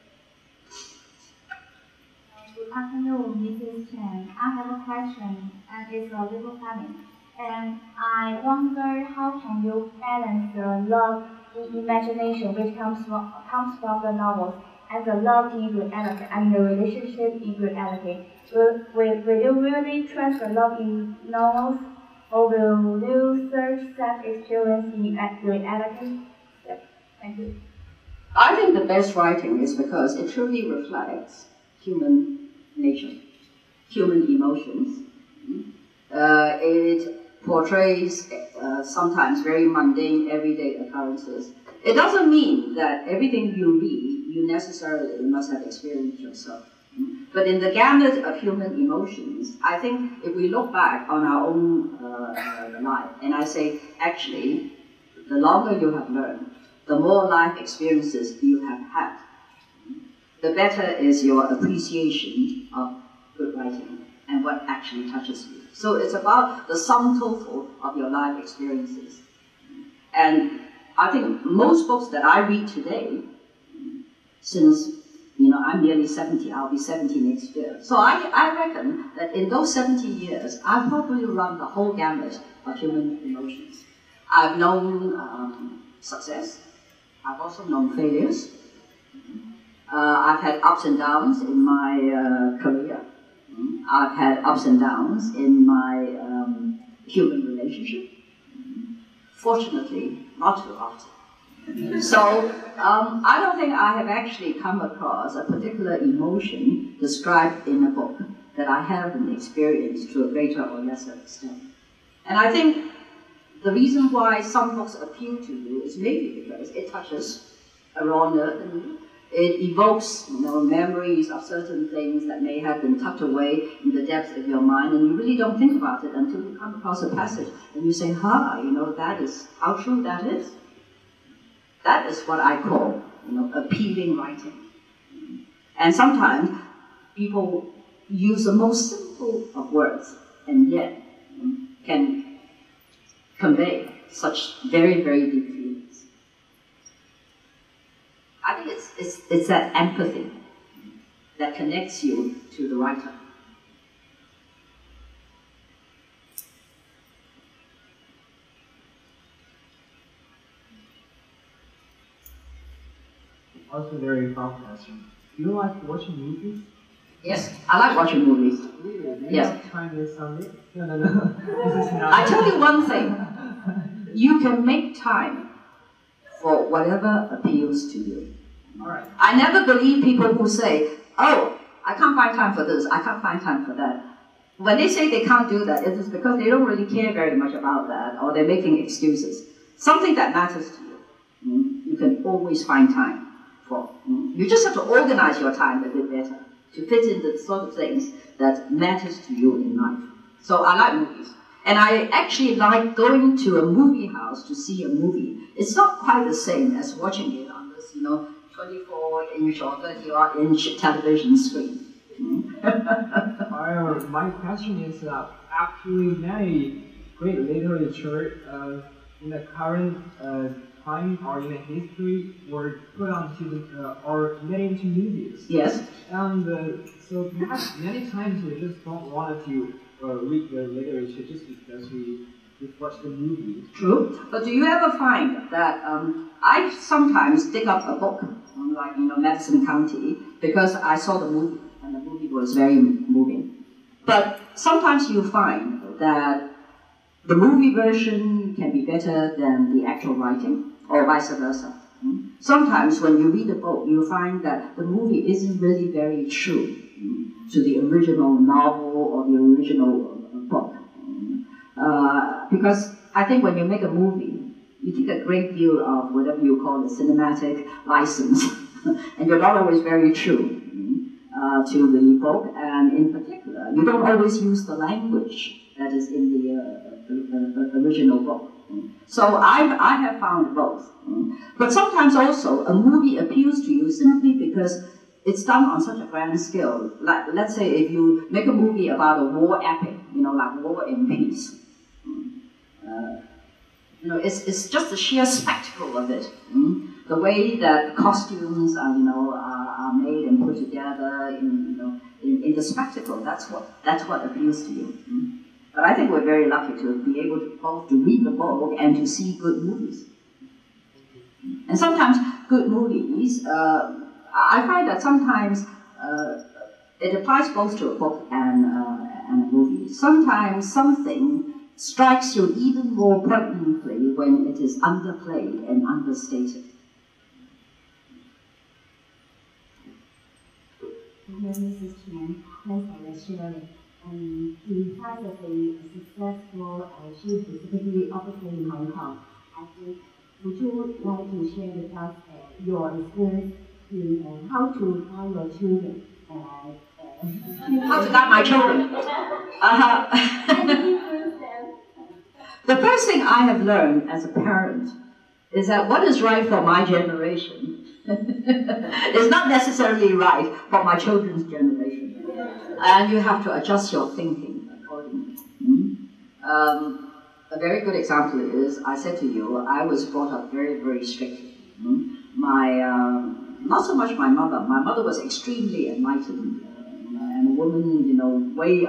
afternoon, Mrs. Chen. I have a question, and it's a little funny. And I wonder, how can you balance the love in imagination, which comes from the novels, and the love in reality, and the relationship in reality? Will you really trust the love in novels, or will you search such experience in reality? Yep. Thank you. I think the best writing is because it truly reflects human nature, human emotions. It portrays sometimes very mundane, everyday occurrences. It doesn't mean that everything you read, you necessarily must have experienced yourself. But in the gamut of human emotions, I think if we look back on our own life, and I say, actually, the longer you have learned, the more life experiences you have had, the better is your appreciation of good writing and what actually touches you. So it's about the sum total of your life experiences. And I think most books that I read today, since I'm nearly 70, I'll be 70 next year. So I reckon that in those 70 years, I've probably run the whole gamut of human emotions. I've known success. I've also known failures. I've had ups and downs in my career. I've had ups and downs in my human relationship. Fortunately, not too often. So I don't think I have actually come across a particular emotion described in a book that I haven't experienced to a greater or lesser extent. And I think the reason why some books appeal to you is maybe because it touches a raw nerve in you. It evokes memories of certain things that may have been tucked away in the depths of your mind, and you really don't think about it until you come across a passage and you say, that is how true that is. That is what I call appealing writing. And sometimes people use the most simple of words and yet can convey such very, very deep feelings. I think it's that empathy that connects you to the writer. Also, very fun question. Do you like watching movies? Yes, I like watching movies. Really? Do you Yes. have time this Sunday? No. This is not. I tell you one thing. You can make time for whatever appeals to you. All right. I never believe people who say, oh, I can't find time for this, I can't find time for that. When they say they can't do that, it is because they don't really care very much about that, or they're making excuses. Something that matters to you, you can always find time for. You just have to organize your time a bit better to fit in the sort of things that matters to you in life. So I like movies. And I actually like going to a movie house to see a movie. It's not quite the same as watching it on this, 24-inch or 30-inch television screen. My question is, actually many great literature in the current time or in the history were put onto or made into movies. Yes. And so perhaps many times we just don't want to read the literature just because we watch the movie. True. But do you ever find that I sometimes dig up a book, like Madison County, because I saw the movie and the movie was very moving. But sometimes you find that the movie version can be better than the actual writing, or vice versa. Sometimes when you read a book, you find that the movie isn't really very true to the original novel or the original book. Because I think when you make a movie, you take a great deal of whatever you call a cinematic license, and you're not always very true to the book, and in particular, you don't always use the language that is in the original book. So I have found both. But sometimes also a movie appeals to you simply because it's done on such a grand scale. Like, let's say if you make a movie about a war epic, like War and Peace. It's just the sheer spectacle of it. The way that costumes are made and put together in the spectacle. That's what appeals to you. But I think we're very lucky to be able to both to read the book and to see good movies. And sometimes good movies, I find that sometimes it applies both to a book and a movie. Sometimes something strikes you even more poignantly when it is underplayed and understated. Mrs. Chen, thanks for the sharing. Besides of the successful achievement, particularly obviously in Hong Kong, I think, would you like to share with us your experience in how to guide your children? How to guide my children? The first thing I have learned as a parent is that what is right for my generation is not necessarily right for my children's generation. And you have to adjust your thinking accordingly. A very good example is, I said to you, I was brought up very, very strictly. Not so much my mother. My mother was extremely enlightened and a woman, way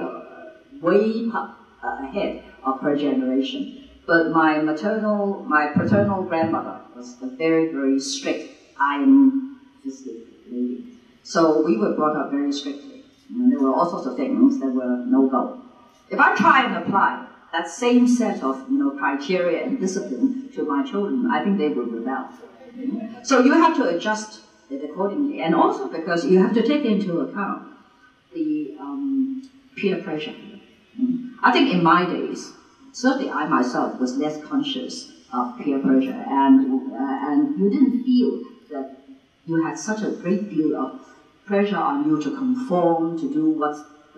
ahead of her generation. But my paternal grandmother was a very, very strict iron-fisted lady. So we were brought up very strictly. There were all sorts of things that were no-go. If I try and apply that same set of criteria and discipline to my children, I think they will rebel. So you have to adjust it accordingly, and also because you have to take into account the peer pressure. I think in my days, certainly I myself was less conscious of peer pressure, and you didn't feel that you had such a great deal of pressure on you to conform, to do what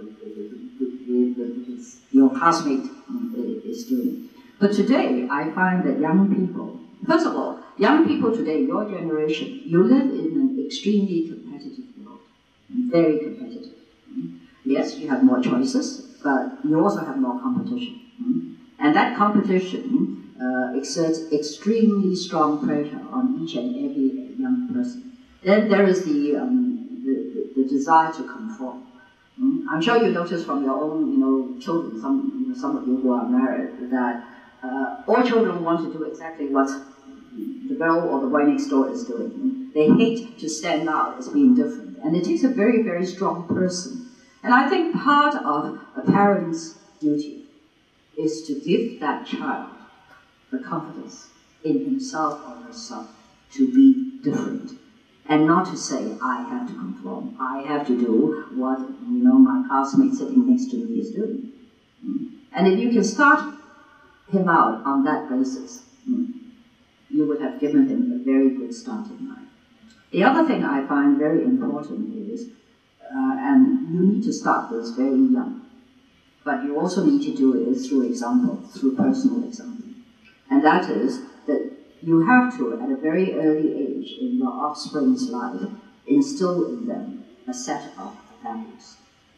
your classmate is doing. But today, I find that young people, first of all, young people today, your generation, you live in an extremely competitive world, very competitive. Yes, you have more choices, but you also have more competition. And that competition exerts extremely strong pressure on each and every young person. Then there is the desire to conform. I'm sure you notice from your own, children, some of you who are married, that all children want to do exactly what the girl or the boy next door is doing. They hate to stand out as being different. And it takes a very, very strong person. And I think part of a parent's duty is to give that child the confidence in himself or herself to be different. And not to say, I have to conform. I have to do what, my classmate sitting next to me is doing. And if you can start him out on that basis, you would have given him a very good start in life. The other thing I find very important is, and you need to start this very young, but you also need to do it through example, through personal example. And that is that you have to, at a very early age in your offspring's life, instill in them a set of values.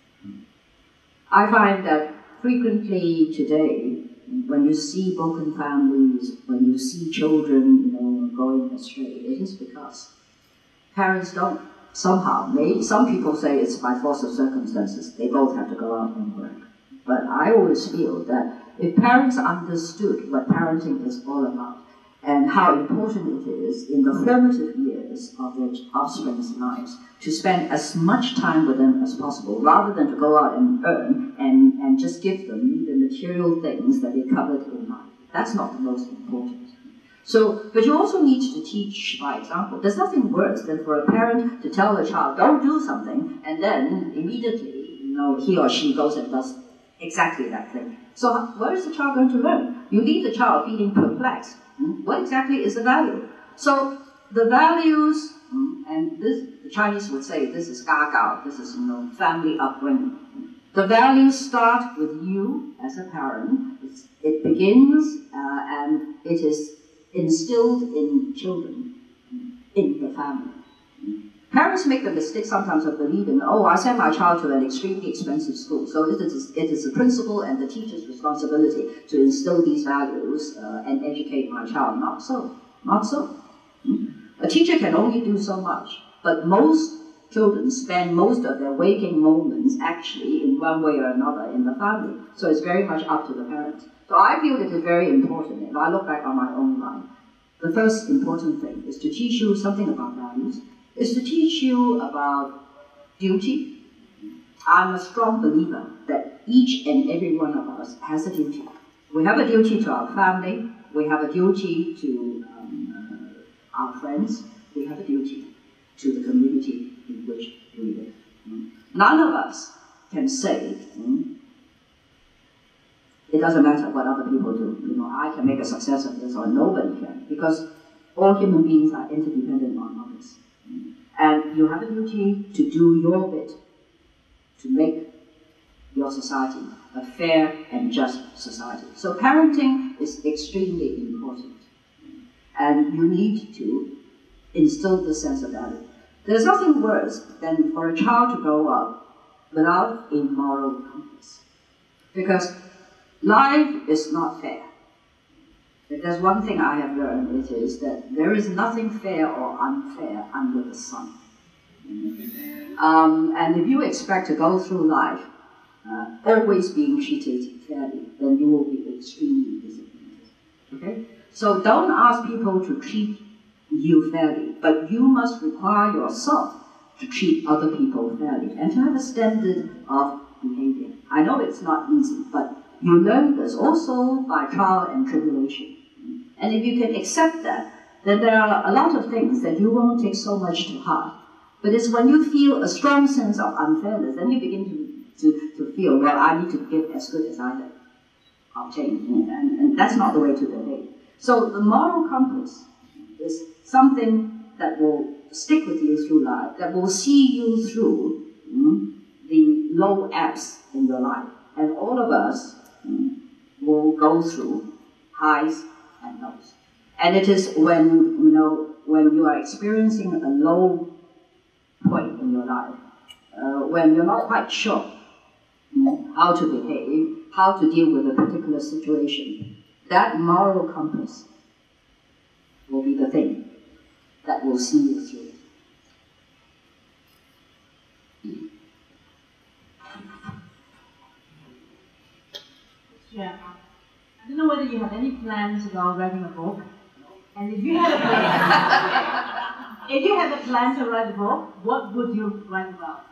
I find that frequently today, when you see broken families, when you see children, going astray, it is because parents don't somehow, some people say it's by force of circumstances, they both have to go out and work. But I always feel that if parents understood what parenting is all about, and how important it is in the formative years of their offspring's lives to spend as much time with them as possible, rather than to go out and earn and just give them the material things that they covered in life. That's not the most important. So, but you also need to teach by example. There's nothing worse than for a parent to tell a child, don't do something, and then immediately, he or she goes and does exactly that thing. So where is the child going to learn? You leave the child feeling perplexed. What exactly is the value? So the values, and this, the Chinese would say, this is ga gao, this is family upbringing. The values start with you as a parent. It begins and it is instilled in children, in the family. Parents make the mistake sometimes of believing, oh, I send my child to an extremely expensive school, so it is the principal and the teacher's responsibility to instill these values and educate my child. Not so. Not so. A teacher can only do so much, but most children spend most of their waking moments actually in one way or another in the family. So it's very much up to the parents. So I feel it is very important. If I look back on my own life, the first important thing is to teach you something about values, is to teach you about duty. I'm a strong believer that each and every one of us has a duty. We have a duty to our family, we have a duty to our friends, we have a duty to the community in which we live. None of us can say, it doesn't matter what other people do. I can make a success of this, or nobody can, because all human beings are interdependent on others. And you have a duty to do your bit to make your society a fair and just society. So parenting is extremely important. And you need to instill this sense of value. There's nothing worse than for a child to grow up without a moral compass. Because life is not fair. If there's one thing I have learned, it is that there is nothing fair or unfair under the sun. And if you expect to go through life always being treated fairly, then you will be extremely disappointed. Okay? So don't ask people to treat you fairly, but you must require yourself to treat other people fairly and to have a standard of behavior. I know it's not easy, but you learn this also by trial and tribulation. And if you can accept that, then there are a lot of things that you won't take so much to heart. But it's when you feel a strong sense of unfairness, then you begin to feel, well, I need to give as good as I have obtained. And that's not the way to behave. So the moral compass is something that will stick with you through life, that will see you through the low ebbs in your life. And all of us will go through highs and lows. And it is when you are experiencing a low point in your life, when you're not quite sure how to behave, how to deal with a particular situation, that moral compass will be the thing that will see you through it. Yeah. I don't know whether you have any plans about writing a book. And if you had a plan, to write a book, what would you write about?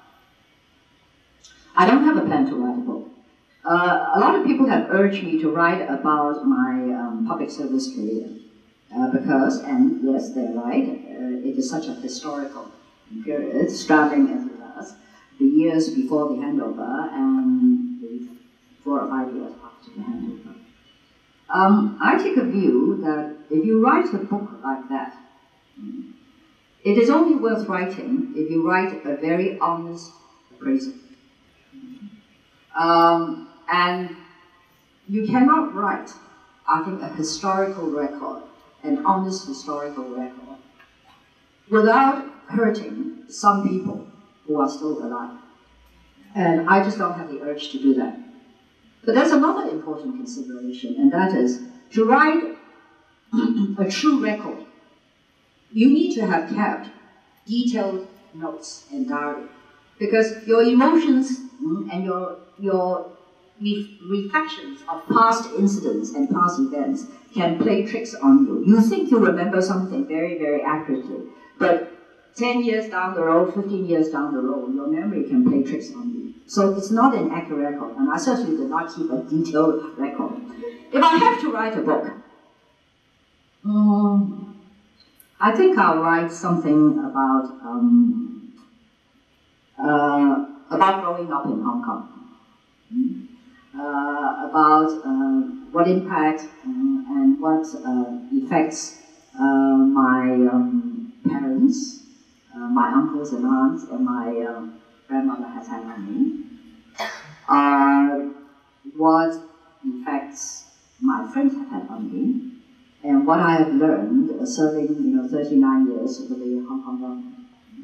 I don't have a plan to write a book. A lot of people have urged me to write about my public service career because, and yes, they're right, it is such a historical period, straddling as it does, the years before the handover and the 4 or 5 years after the handover. I take a view that if you write a book like that, it is only worth writing if you write a very honest appraisal. And you cannot write, I think, a historical record, an honest historical record, without hurting some people who are still alive. And I just don't have the urge to do that. But there's another important consideration, and that is, to write a true record, you need to have kept detailed notes and diary. Because your emotions and your reflections of past incidents and past events can play tricks on you. You think you remember something very, very accurately, but 10 years down the road, 15 years down the road, your memory can play tricks on you. So it's not an accurate record, and I certainly did not keep a detailed record. If I have to write a book, I think I'll write something about growing up in Hong Kong, about what impact and what effects my parents, my uncles and aunts, and my grandmother has had on me, what effects my friends have had on me, and what I have learned serving 39 years with the Hong Kong government.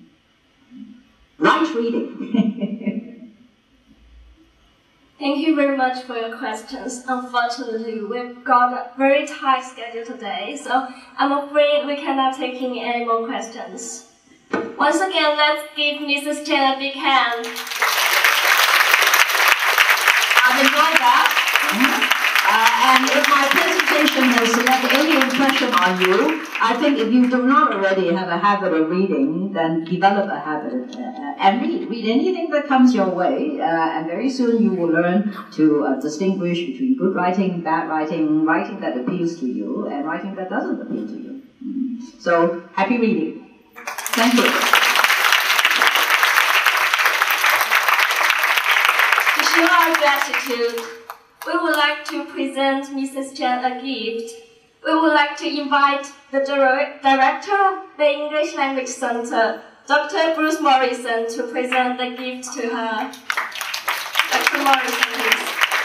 Light reading. Thank you very much for your questions. Unfortunately, we've got a very tight schedule today, so I'm afraid we cannot take in any more questions. Once again, let's give Mrs. Chen a big hand. I've enjoyed that. And if my presentation has left any impression on you, I think if you do not already have a habit of reading, then develop a habit and read. Read anything that comes your way, and very soon you will learn to distinguish between good writing, bad writing, writing that appeals to you, and writing that doesn't appeal to you. So, happy reading. Thank you. To show our gratitude, we would like to present Mrs. Chen a gift. We would like to invite the director of the English Language Center, Dr. Bruce Morrison, to present the gift to her. Dr. Morrison, please.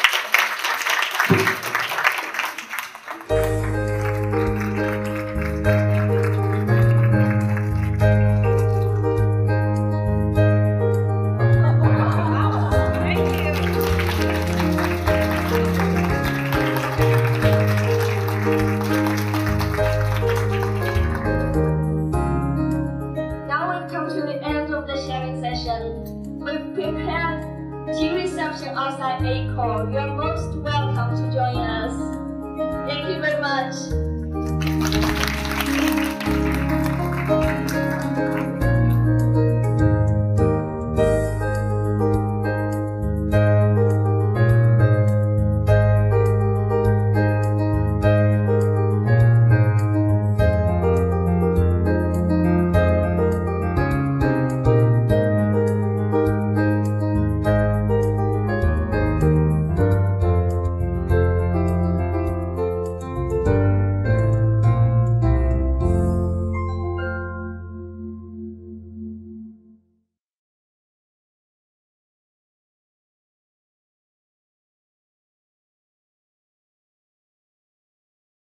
We've prepared tea reception outside ACOR. You are most welcome to join us. Thank you very much.